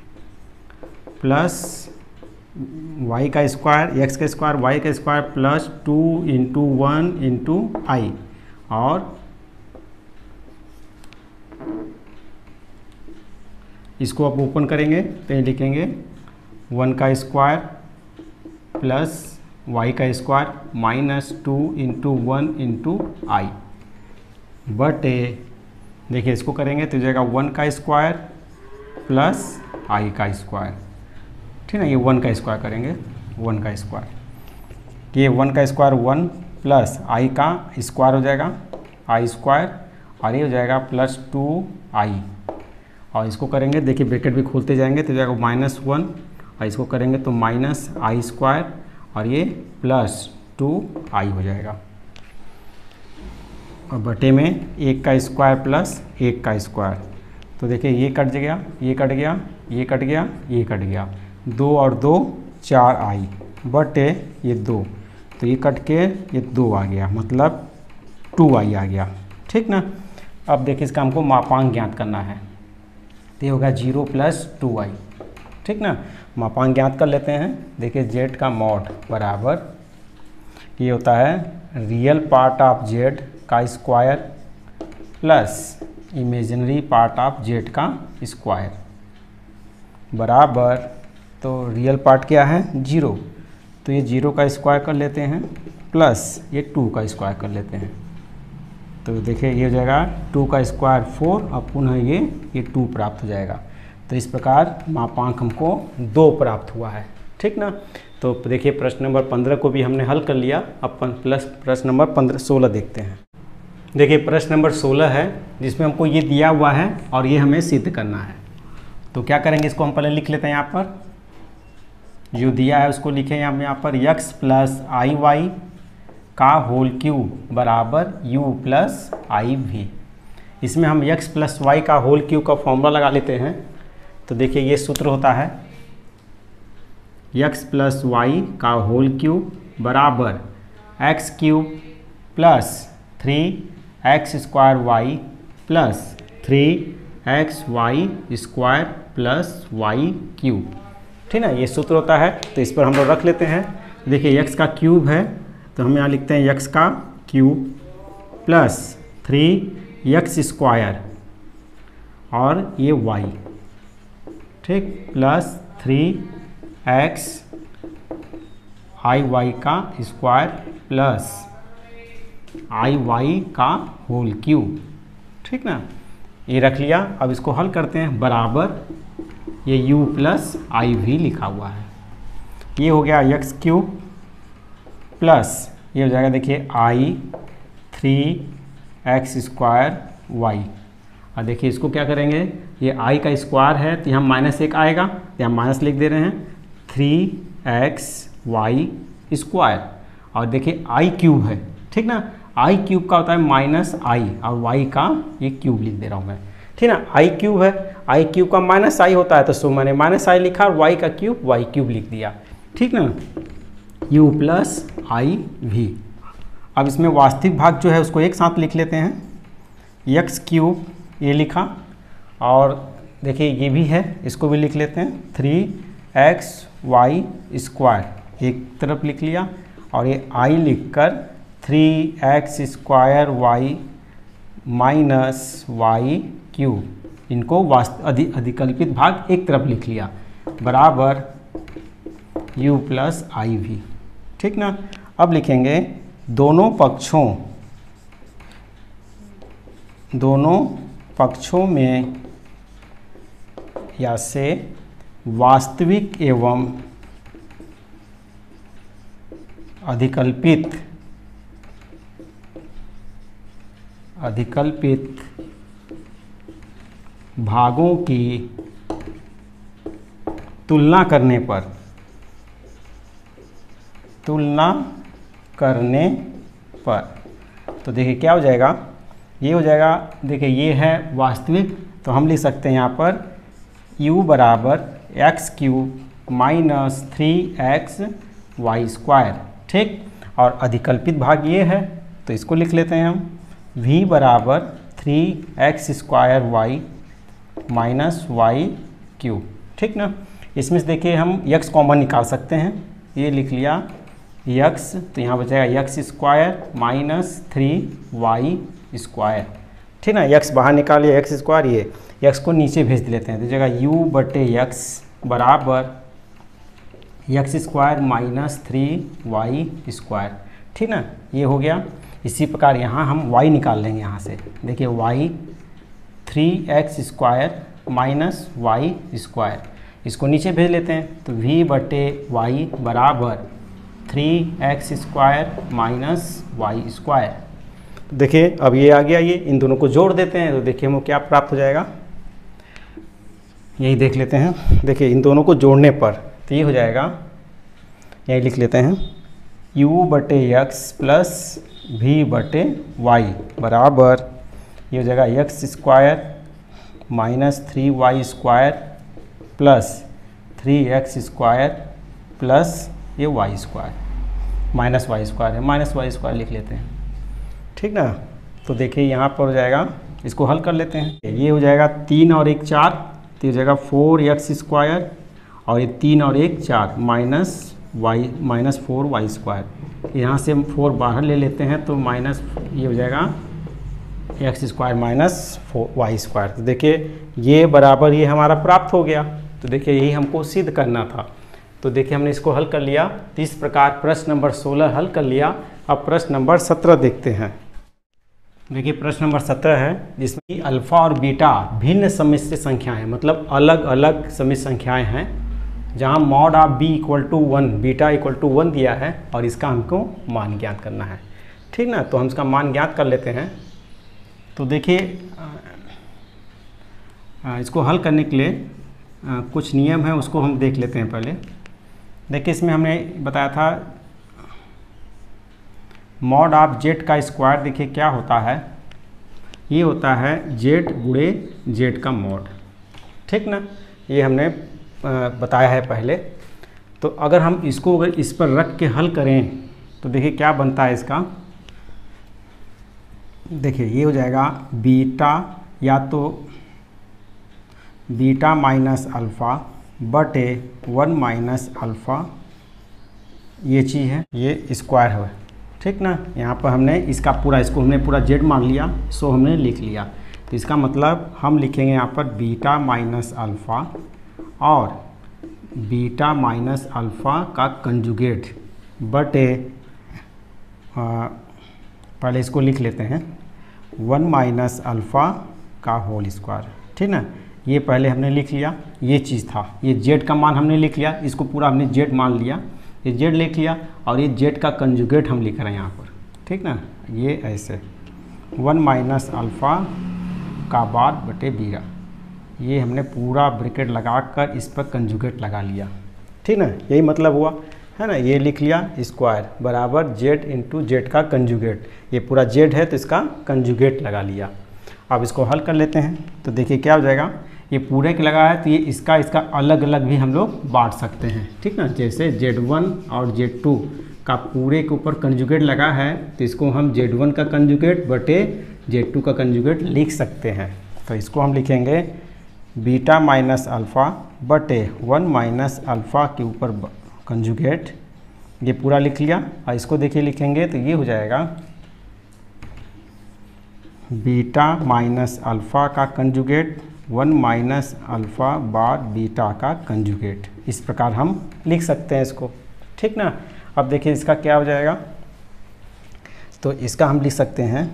[SPEAKER 1] प्लस y का स्क्वायर, x का स्क्वायर, y का square plus two into one into i, और इसको आप ओपन करेंगे तो ये लिखेंगे वन का स्क्वायर प्लस y का square minus two into one into i बटे, देखिए इसको करेंगे तो जाएगा वन का स्क्वायर प्लस आई का स्क्वायर, ठीक है। ये वन का स्क्वायर करेंगे, वन का स्क्वायर, ये वन का स्क्वायर वन प्लस आई का स्क्वायर हो जाएगा आई स्क्वायर, और ये हो जाएगा प्लस टू आई, और इसको करेंगे देखिए ब्रैकेट भी खोलते जाएंगे तो जाएगा माइनस वन, और इसको करेंगे तो माइनस आई स्क्वायर, और ये प्लस टू आई हो जाएगा, और बटे में एक का स्क्वायर प्लस एक का स्क्वायर। तो देखिए ये कट गया, ये कट गया, ये कट गया, ये कट गया, दो और दो चार आई बटे ये दो, तो ये कट के ये दो आ गया, मतलब टू आई आ गया, ठीक ना। अब देखिए इसका हमको मापांक ज्ञात करना है, तो ये होगा जीरो प्लस टू आई, ठीक ना। मापांक ज्ञात कर लेते हैं। देखिए जेड का मॉड बराबर ये होता है रियल पार्ट ऑफ जेड का square plus imaginary part of z का स्क्वायर बराबर, तो रियल पार्ट क्या है जीरो, तो ये जीरो का स्क्वायर कर लेते हैं प्लस ये टू का स्क्वायर कर लेते हैं, तो देखिए ये हो जाएगा टू का स्क्वायर फोर और पुनः ये ये टू प्राप्त हो जाएगा। तो इस प्रकार मापांक हमको दो प्राप्त हुआ है, ठीक ना। तो देखिए प्रश्न नंबर पंद्रह को भी हमने हल कर लिया। अपन प्लस प्रश्न नंबर पंद्रह सोलह देखते हैं। देखिए प्रश्न नंबर सोलह है, जिसमें हमको ये दिया हुआ है और ये हमें सिद्ध करना है। तो क्या करेंगे, इसको हम पहले लिख लेते हैं। यहाँ पर जो दिया है उसको लिखें हम यहाँ पर x प्लस आई वाई का होल क्यूब बराबर u प्लस आई वी। इसमें हम x प्लस वाई का होल क्यूब का फॉर्मूला लगा लेते हैं। तो देखिए ये सूत्र होता है x प्लस वाई का होल क्यूब बराबर x cube plus three x square y plus three x y square plus y cube, ठीक है। ये सूत्र होता है, तो इस पर हम लोग रख लेते हैं। देखिए x का क्यूब है तो हम यहाँ लिखते हैं x का cube plus three x square और ये y, ठीक, plus three x i y का स्क्वायर प्लस आई वाई का होल क्यूब, ठीक ना। ये रख लिया। अब इसको हल करते हैं, बराबर ये u प्लस आई भी लिखा हुआ है। ये हो गया एक्स क्यूब प्लस ये हो जाएगा देखिए i three x square y. और देखिए इसको क्या करेंगे, ये आई का स्क्वायर है तो यहाँ माइनस एक आएगा, तो यहाँ माइनस लिख दे रहे हैं थ्री एक्स वाई स्क्वायर। और देखिए आई क्यूब है, ठीक ना। आई क्यूब का होता है माइनस आई और वाई का ये क्यूब लिख दे रहा हूँ मैं, ठीक ना। आई क्यूब है, आई क्यूब का माइनस आई होता है तो सो मैंने माइनस आई लिखा और वाई का क्यूब वाई क्यूब लिख दिया, ठीक ना। यू प्लस आई भी। अब इसमें वास्तविक भाग जो है उसको एक साथ लिख लेते हैं, एक्स क्यूब ये लिखा, और देखिए ये भी है, इसको भी लिख लेते हैं, थ्री एक्स वाई स्क्वायर एक तरफ लिख लिया, और ये आई लिख कर three x square y minus y cube, इनको वास्त अधि अधिकल्पित भाग एक तरफ लिख लिया, बराबर u प्लस आई भी। ठीक ना। अब लिखेंगे दोनों पक्षों दोनों पक्षों में या से वास्तविक एवं अधिकल्पित अधिकल्पित भागों की तुलना करने पर तुलना करने पर तो देखिए क्या हो जाएगा, ये हो जाएगा, देखिए ये है वास्तविक, तो हम लिख सकते हैं यहाँ पर u बराबर x cube minus three x y square. ठीक, और अधिकल्पित भाग ये है तो इसको लिख लेते हैं हम v बराबर three x square y minus y cube. ठीक ना। इसमें से देखिए हम x कॉमन निकाल सकते हैं, ये लिख लिया x, तो यहाँ बचेगा x square minus three y square. ठीक ना, x बाहर निकालिए एक्स स्क्वायर, ये x को नीचे भेज लेते हैं, तो जगह u बटे एक्स बराबर x square minus three y square. ठीक ना, ये हो गया। इसी प्रकार यहाँ हम y निकाल लेंगे, यहाँ से देखिए y three x square minus y square, इसको नीचे भेज लेते हैं, तो v बटे वाई बराबर three x square minus y square. देखिए अब ये आ गया, ये इन दोनों को जोड़ देते हैं, तो देखिए हमको क्या प्राप्त हो जाएगा, यही देख लेते हैं। देखिए इन दोनों को जोड़ने पर तो ये हो जाएगा, यही लिख लेते हैं u बटे एक्स प्लस वी बटे वाई बराबर, ये हो जाएगा x square minus three y square plus three x square plus ये y square, minus y square है, माइनस वाई स्क्वायर लिख लेते हैं। ठीक ना, तो देखिए यहाँ पर हो जाएगा, इसको हल कर लेते हैं, ये हो जाएगा तीन और एक चार, तो हो जाएगा फोर एक्स स्क्वायर, और ये तीन और एक चार minus y minus four y square, यहाँ से हम फोर बाहर ले लेते हैं, तो माइनस ये हो जाएगा x square minus four y square. तो देखिए ये बराबर ये हमारा प्राप्त हो गया। तो देखिए यही हमको सिद्ध करना था। तो देखिए हमने इसको हल कर लिया। तो इस प्रकार प्रश्न नंबर सोलह हल कर लिया। अब प्रश्न नंबर सत्रह देखते हैं। देखिए प्रश्न नंबर सत्रह है, जिसमें अल्फ़ा और बीटा भिन्न सम्मिश्र संख्याएं हैं, मतलब अलग अलग सम्मिश्र संख्याएं हैं, जहां mod of b equal to one, beta equal to one दिया है, और इसका हमको मान ज्ञात करना है। ठीक ना, तो हम इसका मान ज्ञात कर लेते हैं। तो देखिए इसको हल करने के लिए आ, कुछ नियम है, उसको हम देख लेते हैं पहले। देखिए इसमें हमने बताया था मॉड ऑफ जेड का स्क्वायर, देखिए क्या होता है, ये होता है जेड गुणे जेड का मॉड। ठीक ना, ये हमने बताया है पहले। तो अगर हम इसको अगर इस पर रख के हल करें तो देखिए क्या बनता है इसका। देखिए ये हो जाएगा बीटा, या तो बीटा माइनस अल्फ़ा बटे वन माइनस अल्फ़ा, ये चीज़ है, ये स्क्वायर है। ठीक ना, यहाँ पर हमने इसका पूरा, इसको हमने पूरा जेड मान लिया, सो हमने लिख लिया। तो इसका मतलब हम लिखेंगे यहाँ पर बीटा माइनस अल्फ़ा और बीटा माइनस अल्फ़ा का कंजुगेट बटे, पहले इसको लिख लेते हैं, वन माइनस अल्फ़ा का होल स्क्वायर। ठीक ना, ये पहले हमने लिख लिया, ये चीज़ था, ये जेड का मान हमने लिख लिया, इसको पूरा हमने जेड मान लिया, ये जेड लिख लिया, और ये जेड का कंजुगेट हम लिख रहे हैं यहाँ पर। ठीक ना, ये ऐसे वन माइनस अल्फ़ा का बाद बटे बीटा, ये हमने पूरा ब्रैकेट लगा कर इस पर कंजुगेट लगा लिया। ठीक ना, यही मतलब हुआ है ना, ये लिख लिया स्क्वायर बराबर जेड इंटू जेड का कंजुगेट, ये पूरा जेड है तो इसका कंजुगेट लगा लिया। अब इसको हल कर लेते हैं। तो देखिए क्या हो जाएगा, ये पूरे के लगा है तो ये इसका इसका अलग अलग भी हम लोग बांट सकते हैं। ठीक ना, जैसे जेड वन और जेड टू का पूरे के ऊपर कंजुगेट लगा है तो इसको हम जेड वन का कंजुगेट बटे जेड टू का कंजुगेट लिख सकते हैं। तो इसको हम लिखेंगे बीटा माइनस अल्फ़ा बटे वन माइनस अल्फ़ा के ऊपर कंजुगेट, ये पूरा लिख लिया। और इसको देखिए लिखेंगे तो ये हो जाएगा बीटा माइनस अल्फ़ा का conjugate one minus alpha bar beta का कंजुगेट, इस प्रकार हम लिख सकते हैं इसको, ठीक ना। अब देखिए इसका क्या हो जाएगा, तो इसका हम लिख सकते हैं,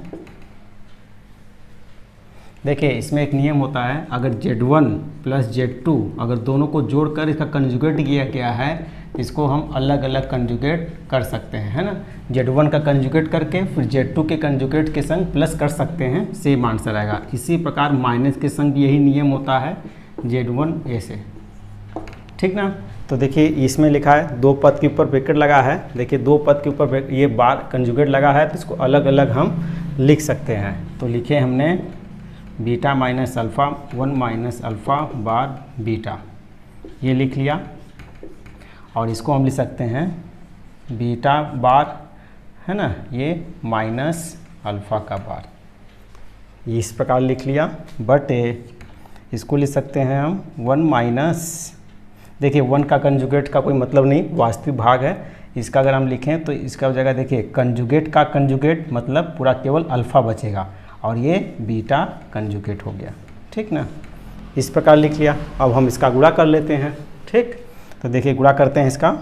[SPEAKER 1] देखिए इसमें एक नियम होता है, अगर z one plus z two अगर दोनों को जोड़कर इसका कंजुगेट किया गया है, इसको हम अलग अलग कंजुगेट कर सकते हैं, है ना। जेड वन का कंजुगेट करके फिर जेड टू के कंजुगेट के संग प्लस कर सकते हैं, सेम आंसर आएगा। इसी प्रकार माइनस के संग यही नियम होता है जेड वन ऐसे, ठीक ना। तो देखिए इसमें लिखा है दो पद के ऊपर ब्रैकेट लगा है, देखिए दो पद के ऊपर ये बार कंजुगेट लगा है तो इसको अलग अलग हम लिख सकते हैं। तो लिखे हमने beta minus alpha one minus alpha bar beta, ये लिख लिया। और इसको हम लिख सकते हैं बीटा बार, है ना, ये माइनस अल्फ़ा का बार, ये इस प्रकार लिख लिया। बट इसको लिख सकते हैं हम वन माइनस, देखिए वन का कंजुगेट का कोई मतलब नहीं, वास्तविक भाग है इसका। अगर हम लिखें तो इसका जगह देखिए कंजुगेट का कंजुगेट मतलब पूरा केवल अल्फ़ा बचेगा और ये बीटा कंजुगेट हो गया, ठीक ना। इस प्रकार लिख लिया। अब हम इसका गुणा कर लेते हैं, ठीक। तो देखिए गुणा करते हैं इसका,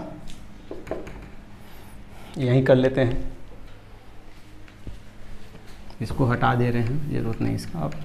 [SPEAKER 1] यहीं कर लेते हैं, इसको हटा दे रहे हैं, ज़रूरत नहीं इसका। अब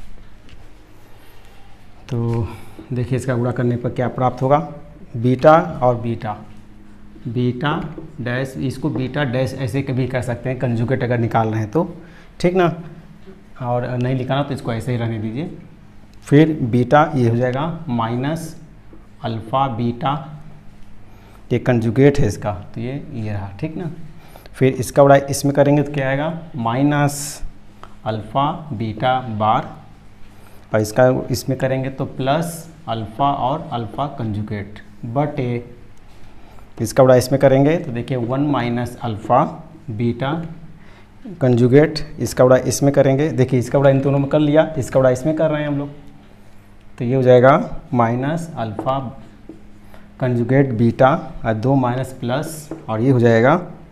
[SPEAKER 1] तो देखिए इसका गुणा करने पर क्या प्राप्त होगा, बीटा और बीटा, बीटा डैश, इसको बीटा डैश ऐसे कभी कर सकते हैं कंजुगेट अगर निकाल रहे हैं तो, ठीक ना। और नहीं लिखाना तो इसको ऐसे ही रहने दीजिए। फिर बीटा ये हो जाएगा माइनस अल्फ़ा बीटा, ये कंजुगेट है इसका, तो ये ये रहा, ठीक ना। फिर इसका बड़ा इसमें करेंगे तो क्या आएगा माइनस अल्फ़ा बीटा बार, और इसका इसमें करेंगे तो प्लस अल्फ़ा और अल्फ़ा कंजुगेट बटे, इसका बड़ा इसमें करेंगे तो देखिए one minus alpha beta conjugate, इसका बड़ा इसमें करेंगे, देखिए इसका बड़ा इन दोनों में कर लिया, इसका बड़ा इसमें कर रहे हैं हम लोग, तो ये हो जाएगा माइनस अल्फ़ा कंजुगेट बीटा और दो माइनस प्लस, और ये हो जाएगा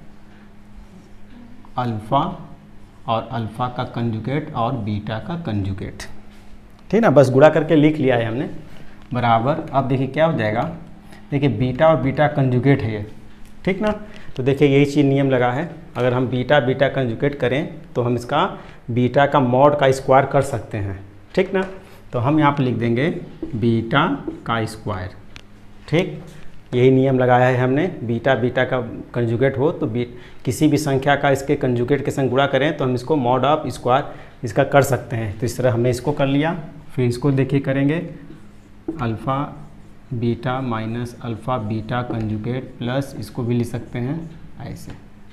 [SPEAKER 1] अल्फ़ा और अल्फ़ा का कंजुगेट और बीटा का कंजुगेट, ठीक ना। बस गुणा करके लिख लिया है हमने बराबर। अब देखिए क्या हो जाएगा, देखिए बीटा और बीटा कंजुगेट है ये, ठीक ना। तो देखिए यही चीज़ नियम लगा है, अगर हम बीटा बीटा कंजुगेट करें तो हम इसका बीटा का मॉड का स्क्वायर कर सकते हैं, ठीक ना। तो हम यहाँ पर लिख देंगे बीटा का स्क्वायर, ठीक। यही नियम लगाया है हमने, बीटा बीटा का कंजुगेट हो तो बी किसी भी संख्या का इसके कंजुगेट के संग गुणा करें तो हम इसको मॉड ऑफ स्क्वायर इसका कर सकते हैं। तो इस तरह हमने इसको कर लिया। फिर इसको देखिए करेंगे alpha beta minus alpha beta conjugate plus, इसको भी लिख सकते हैं ऐसे,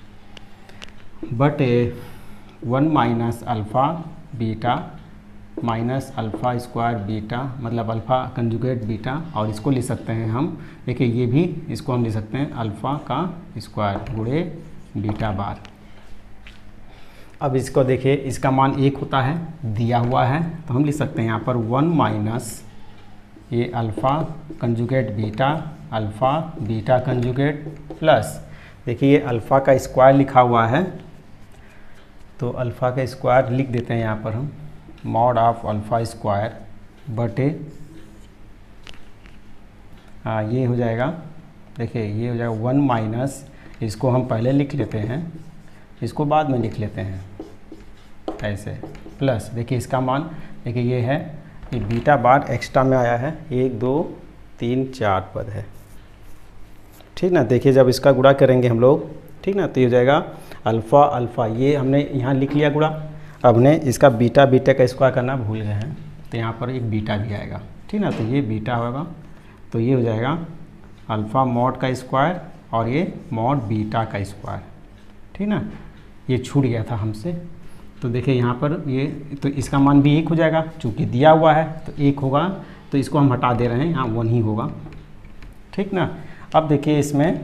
[SPEAKER 1] but one minus alpha beta minus alpha square beta मतलब अल्फ़ा कंजुगेट बीटा, और इसको लिख सकते हैं हम, देखिए ये भी इसको हम लिख सकते हैं अल्फ़ा का स्क्वायर गुणे बीटा बार। अब इसको देखिए इसका मान एक होता है, दिया हुआ है, तो हम लिख सकते हैं यहाँ पर वन माइनस ये alpha conjugate beta alpha beta conjugate plus, देखिए ये अल्फ़ा का स्क्वायर लिखा हुआ है तो अल्फ़ा का स्क्वायर लिख देते हैं यहाँ पर हम, मॉड ऑफ अल्फ़ा स्क्वायर बटे, हाँ ये हो जाएगा, देखिए ये हो जाएगा वन माइनस, इसको हम पहले लिख लेते हैं, इसको बाद में लिख लेते हैं ऐसे, प्लस देखिए इसका मान, देखिए ये है ये बीटा बार एक्स्ट्रा में आया है, एक दो तीन चार पद है, ठीक ना। देखिए जब इसका गुणा करेंगे हम लोग, ठीक ना, तो ये हो जाएगा अल्फ़ा अल्फ़ा, ये हमने यहाँ लिख लिया गुणा। अब ने इसका बीटा बीटा का स्क्वायर करना भूल गए हैं तो यहाँ पर एक बीटा भी आएगा, ठीक ना। तो ये बीटा होगा, तो ये हो जाएगा अल्फ़ा मॉड का स्क्वायर और ये मॉड बीटा का स्क्वायर, ठीक ना। ये छूट गया था हमसे, तो देखिए यहाँ पर ये, तो इसका मान भी एक हो जाएगा, चूँकि दिया हुआ है तो एक होगा, तो इसको हम हटा दे रहे हैं, यहाँ वन ही होगा, ठीक ना। अब देखिए इसमें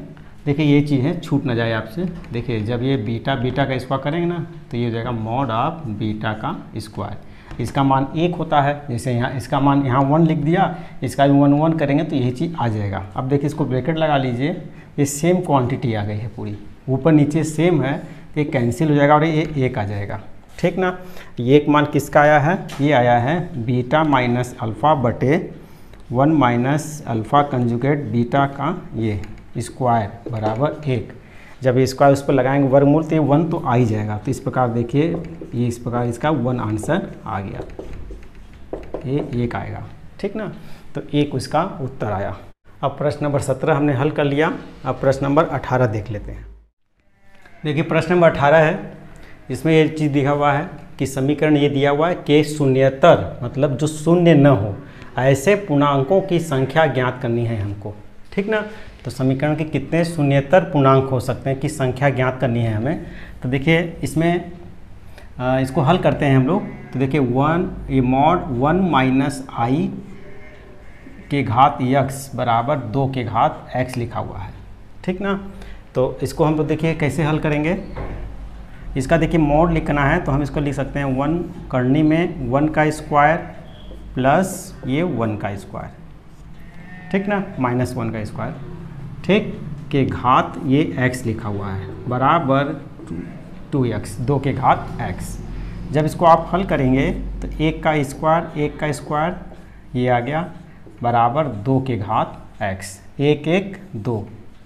[SPEAKER 1] देखिए ये चीज़ है, छूट ना जाए आपसे। देखिए जब ये बीटा बीटा का स्क्वायर करेंगे ना तो ये हो जाएगा मॉड ऑफ बीटा का स्क्वायर। इसका मान एक होता है, जैसे यहाँ इसका मान यहाँ वन लिख दिया, इसका भी वन वन करेंगे तो यही चीज़ आ जाएगा। अब देखिए इसको ब्रैकेट लगा लीजिए, ये सेम क्वांटिटी आ गई है पूरी, ऊपर नीचे सेम है, ये कैंसिल हो जाएगा और ये एक आ जाएगा, ठीक ना। ये एक मान किसका आया है, ये आया है बीटा माइनस अल्फ़ा बटे one minus alpha conjugate beta का ये स्क्वायर बराबर एक। जब ये स्क्वायर उस पर लगाएंगे वर्गमूल तो ये वन तो आ ही जाएगा। तो इस प्रकार देखिए ये इस प्रकार इसका वन आंसर आ गया, ये एक आएगा, ठीक ना। तो एक उसका उत्तर आया। अब प्रश्न नंबर सत्रह हमने हल कर लिया। अब प्रश्न नंबर अठारह देख लेते हैं। देखिए प्रश्न नंबर अठारह है, इसमें ये चीज़ दिखा हुआ है कि समीकरण ये दिया हुआ है कि शून्यतर मतलब जो शून्य न हो ऐसे पूर्णांकों की संख्या ज्ञात करनी है हमको, ठीक ना। तो समीकरण के कितने शून्यतर पूर्णांक हो सकते हैं कि संख्या ज्ञात करनी है हमें। तो देखिए इसमें आ, इसको हल करते हैं हम लोग। तो देखिए वन ये मॉड वन माइनस आई के घात यक्स बराबर दो के घात एक्स लिखा हुआ है, ठीक ना। तो इसको हम लोग देखिए कैसे हल करेंगे। इसका देखिए मॉड लिखना है तो हम इसको लिख सकते हैं वन करनी में वन का स्क्वायर प्लस ये वन का स्क्वायर, ठीक ना, माइनस वन का स्क्वायर, ठीक, के घात ये x लिखा हुआ है बराबर टू एक्स, दो के घात x। जब इसको आप हल करेंगे तो एक का स्क्वायर एक का स्क्वायर ये आ गया बराबर दो के घात x, एक एक दो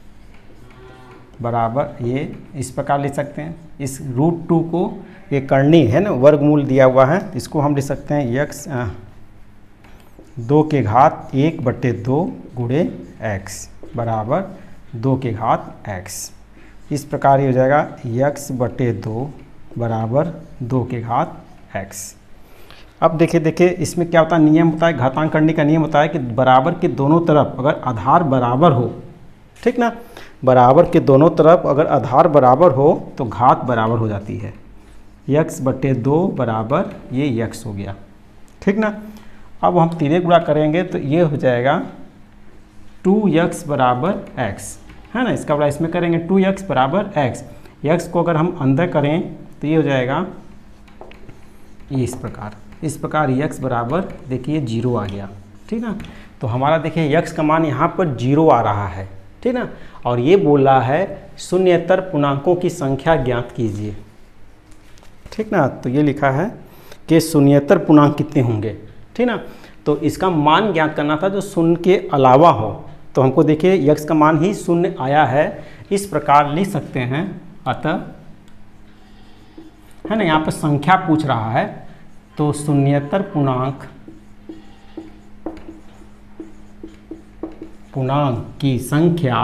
[SPEAKER 1] बराबर ये इस प्रकार लिख सकते हैं। इस रूट टू को ये करनी है ना, वर्गमूल दिया हुआ है, इसको हम लिख सकते हैं x दो के घात एक बट्टे दो गुणे एक्स बराबर दो के घात x। इस प्रकार ये हो जाएगा x बटे दो बराबर दो के घात x। अब देखिए देखिए इसमें क्या होता है, नियम होता है घातांक करने का नियम होता है कि बराबर के दोनों तरफ अगर आधार बराबर हो, ठीक ना, बराबर के दोनों तरफ अगर आधार बराबर हो तो घात बराबर हो जाती है। x बटे दो बराबर ये x हो गया, ठीक ना। अब हम तीरे गुणा करेंगे तो ये हो जाएगा टू एक्स बराबर x, है ना। इसका बड़ा इसमें करेंगे टू एक्स बराबर x, x को अगर हम अंदर करें तो ये हो जाएगा ये इस प्रकार, इस प्रकार x बराबर देखिए जीरो आ गया, ठीक ना। तो हमारा देखिए x का मान यहाँ पर जीरो आ रहा है, ठीक ना। और ये बोल रहा है शून्यतर पूर्णांकों की संख्या ज्ञात कीजिए, ठीक ना। तो ये लिखा है कि शून्यतर पूर्णांक कितने होंगे, ठीक ना। तो इसका मान ज्ञात करना था जो शून्य के अलावा हो। तो हमको देखिए x का मान ही शून्य आया है, इस प्रकार लिख सकते हैं। अतः है ना, यहाँ पर संख्या पूछ रहा है तो शून्यतर पूर्णांक पूर्णांक की संख्या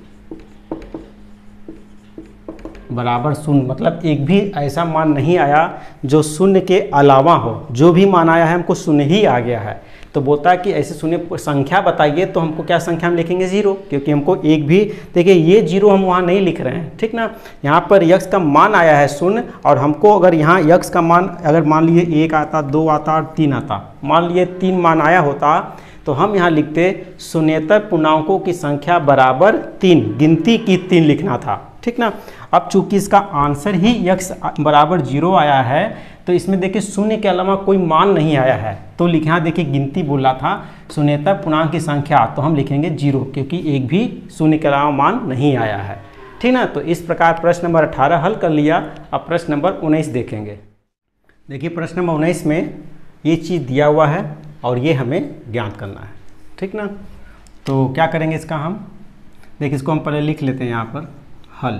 [SPEAKER 1] बराबर शून्य, मतलब एक भी ऐसा मान नहीं आया जो शून्य के अलावा हो, जो भी मान आया है हमको शून्य ही आ गया है। तो बोलता है कि ऐसे शून्य संख्या बताइए, तो हमको क्या संख्या हम लिखेंगे जीरो, क्योंकि हमको एक भी देखिए ये जीरो हम वहाँ नहीं लिख रहे हैं, ठीक ना। यहाँ पर यक्स का मान आया है शून्य, और हमको अगर यहाँ यक्स का मान अगर मान लिए एक आता, दो आता और तीन आता, मान लिए तीन मान आया होता तो हम यहाँ लिखते शून्यतर पूर्णांकों की संख्या बराबर तीन, गिनती की तीन लिखना था, ठीक ना। अब चूंकि इसका आंसर ही x बराबर जीरो आया है तो इसमें देखिए शून्य के अलावा कोई मान नहीं आया है, तो लिखे यहाँ देखिए गिनती बोला था शून्यतर पूर्णांक की संख्या, तो हम लिखेंगे जीरो, क्योंकि एक भी शून्य के अलावा मान नहीं आया है, ठीक ना। तो इस प्रकार प्रश्न नंबर अठारह हल कर लिया। अब प्रश्न नंबर उन्नीस देखेंगे। देखिए प्रश्न नंबर उन्नीस में ये चीज़ दिया हुआ है और ये हमें ज्ञात करना है, ठीक ना। तो क्या करेंगे इसका हम, देखिए इसको हम पहले लिख लेते हैं यहाँ पर हल।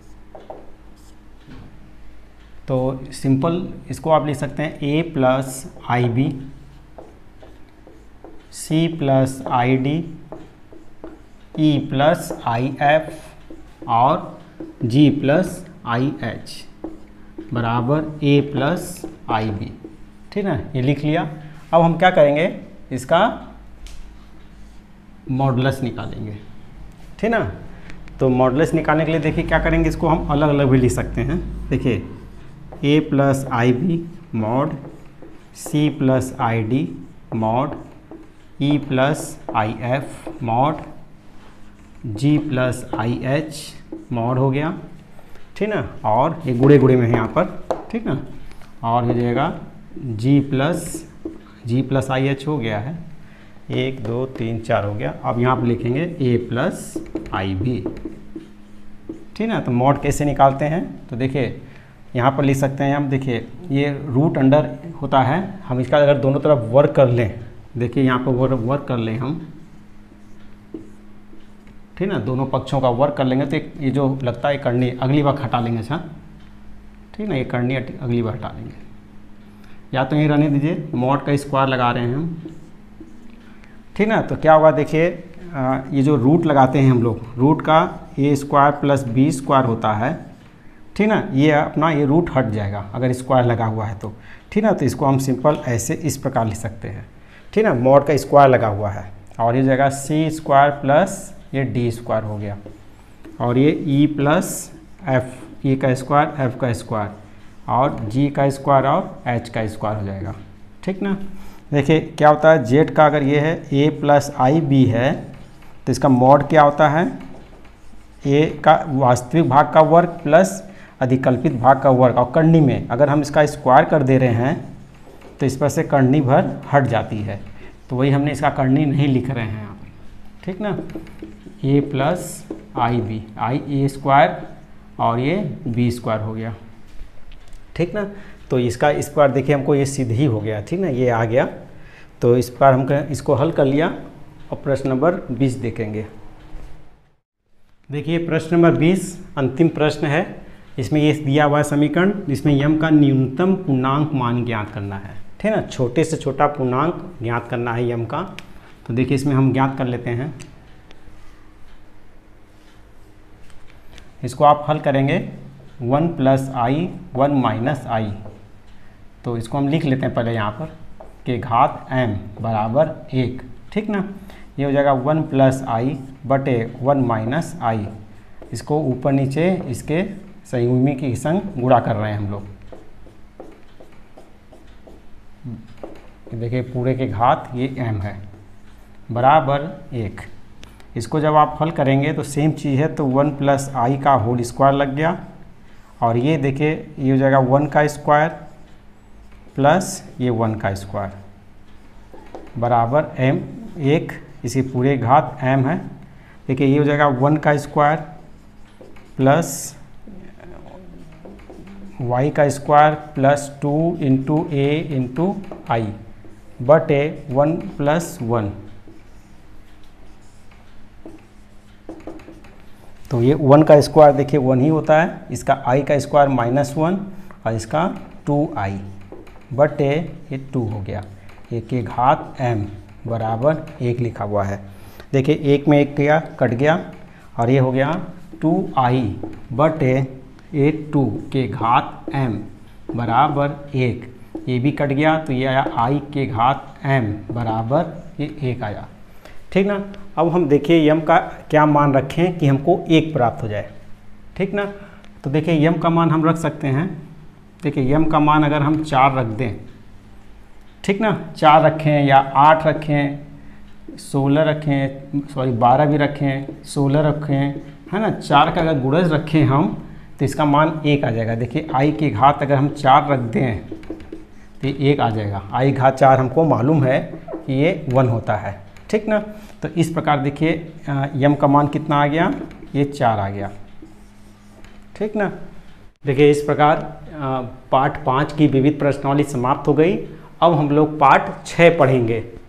[SPEAKER 1] तो सिंपल इसको आप लिख सकते हैं a plus i b c plus i d e plus i f और g प्लस आई एच बराबर a प्लस आई बी, ठीक है, ये लिख लिया। अब हम क्या करेंगे, इसका मॉडुलस निकालेंगे, ठीक ना। तो मॉडुलस निकालने के लिए देखिए क्या करेंगे, इसको हम अलग अलग भी लिख सकते हैं। देखिए a plus i b mod c plus i d mod e plus i f mod g plus i h mod हो गया, ठीक ना, और ये गुड़े गुड़े में है यहाँ पर, ठीक ना, और हो जाएगा g plus g plus i h हो गया है, एक दो तीन चार हो गया। अब यहाँ पर लिखेंगे ए प्लस आई बी, ठीक ना। तो मॉड कैसे निकालते हैं, तो देखिए यहाँ पर लिख सकते हैं हम, देखिए ये रूट अंडर होता है, हम इसका अगर दोनों तरफ वर्क कर लें, देखिए यहाँ पर वर्क वर्क कर लें हम, ठीक ना, दोनों पक्षों का वर्क कर लेंगे तो ये जो लगता है करनी अगली बार हटा लेंगे, अच्छा, ठीक ना, ये करनी अगली बार हटा लेंगे, या तो यहीं रहने दीजिए, मॉड का स्क्वायर लगा रहे हैं हम, ठीक ना। तो क्या होगा, देखिए ये जो रूट लगाते हैं हम लोग, रूट का a square plus b square होता है, ठीक ना, ये अपना ये रूट हट जाएगा अगर स्क्वायर लगा हुआ है तो, ठीक ना। तो इसको हम सिंपल ऐसे इस प्रकार लिख सकते हैं, ठीक ना, मॉड का स्क्वायर लगा हुआ है, और ये जगह सी स्क्वायर प्लस ये डी स्क्वायर हो गया, और ये ई प्लस एफ, ई का स्क्वायर एफ का स्क्वायर, और जी का स्क्वायर और एच का स्क्वायर हो जाएगा, ठीक ना। देखिए क्या होता है, जेड का अगर ये है ए प्लस आई बी है तो इसका मॉड क्या होता है, ए का वास्तविक भाग का वर्ग प्लस अधिकल्पित भाग का वर्ग, और करनी में अगर हम इसका स्क्वायर कर दे रहे हैं तो इस पर से करनी भर हट जाती है, तो वही हमने इसका करनी नहीं लिख रहे हैं यहाँ पर, ठीक ना। A plus i b, i a square और ये बी स्क्वायर हो गया, ठीक ना। तो इसका स्क्वायर देखिए हमको ये सीधे ही हो गया, ठीक ना, ये आ गया। तो इस बार हम इसको हल कर लिया, और प्रश्न नंबर बीस देखेंगे। देखिए प्रश्न नंबर बीस अंतिम प्रश्न है, इसमें ये दिया हुआ है समीकरण, जिसमें यम का न्यूनतम पूर्णांक मान ज्ञात करना है, ठीक है ना, छोटे से छोटा पूर्णांक ज्ञात करना है यम का। तो देखिए इसमें हम ज्ञात कर लेते हैं, इसको आप हल करेंगे one plus i one minus i, तो इसको हम लिख लेते हैं पहले यहाँ पर के घात m बराबर एक, ठीक ना। ये हो जाएगा वन प्लस आई बटे वन माइनस आई, इसको ऊपर नीचे इसके संयुग्मी के संग गुणा कर रहे हैं हम लोग, देखिए पूरे के घात ये m है बराबर एक। इसको जब आप हल करेंगे तो सेम चीज़ है, तो वन प्लस आई का होल स्क्वायर लग गया, और ये देखिए ये हो जाएगा वन का स्क्वायर प्लस ये वन का स्क्वायर बराबर m एक, इसी पूरे घात m है। देखिए ये हो जाएगा वन का स्क्वायर प्लस y का square plus two into A into i बटे वन प्लस वन, तो ये वन का स्क्वायर देखिए वन ही होता है, इसका i का स्क्वायर माइनस वन और इसका टू आई बटे ये टू हो गया, एक के घात m बराबर एक लिखा हुआ है। देखिए एक में एक गया कट गया, और ये हो गया टू आई बटे ए टू के घात m बराबर एक, ये भी कट गया तो ये आया i के घात m बराबर ये एक आया, ठीक ना। अब हम देखिए यम का क्या मान रखें कि हमको एक प्राप्त हो जाए, ठीक ना। तो देखिए यम का मान हम रख सकते हैं, देखिए यम का मान अगर हम चार रख दें, ठीक ना, चार रखें या आठ रखें, सोलह रखें, सॉरी बारह भी रखें, सोलह रखें, है ना, चार का अगर गुणज रखें हम तो इसका मान एक आ जाएगा। देखिए आई के घात अगर हम चार रख दें तो एक आ जाएगा, आई घात चार हमको मालूम है कि ये वन होता है, ठीक ना। तो इस प्रकार देखिए यम का मान कितना आ गया, ये चार आ गया, ठीक ना। देखिए इस प्रकार पार्ट पाँच की विविध प्रश्नावली समाप्त हो गई। अब हम लोग पार्ट छः पढ़ेंगे।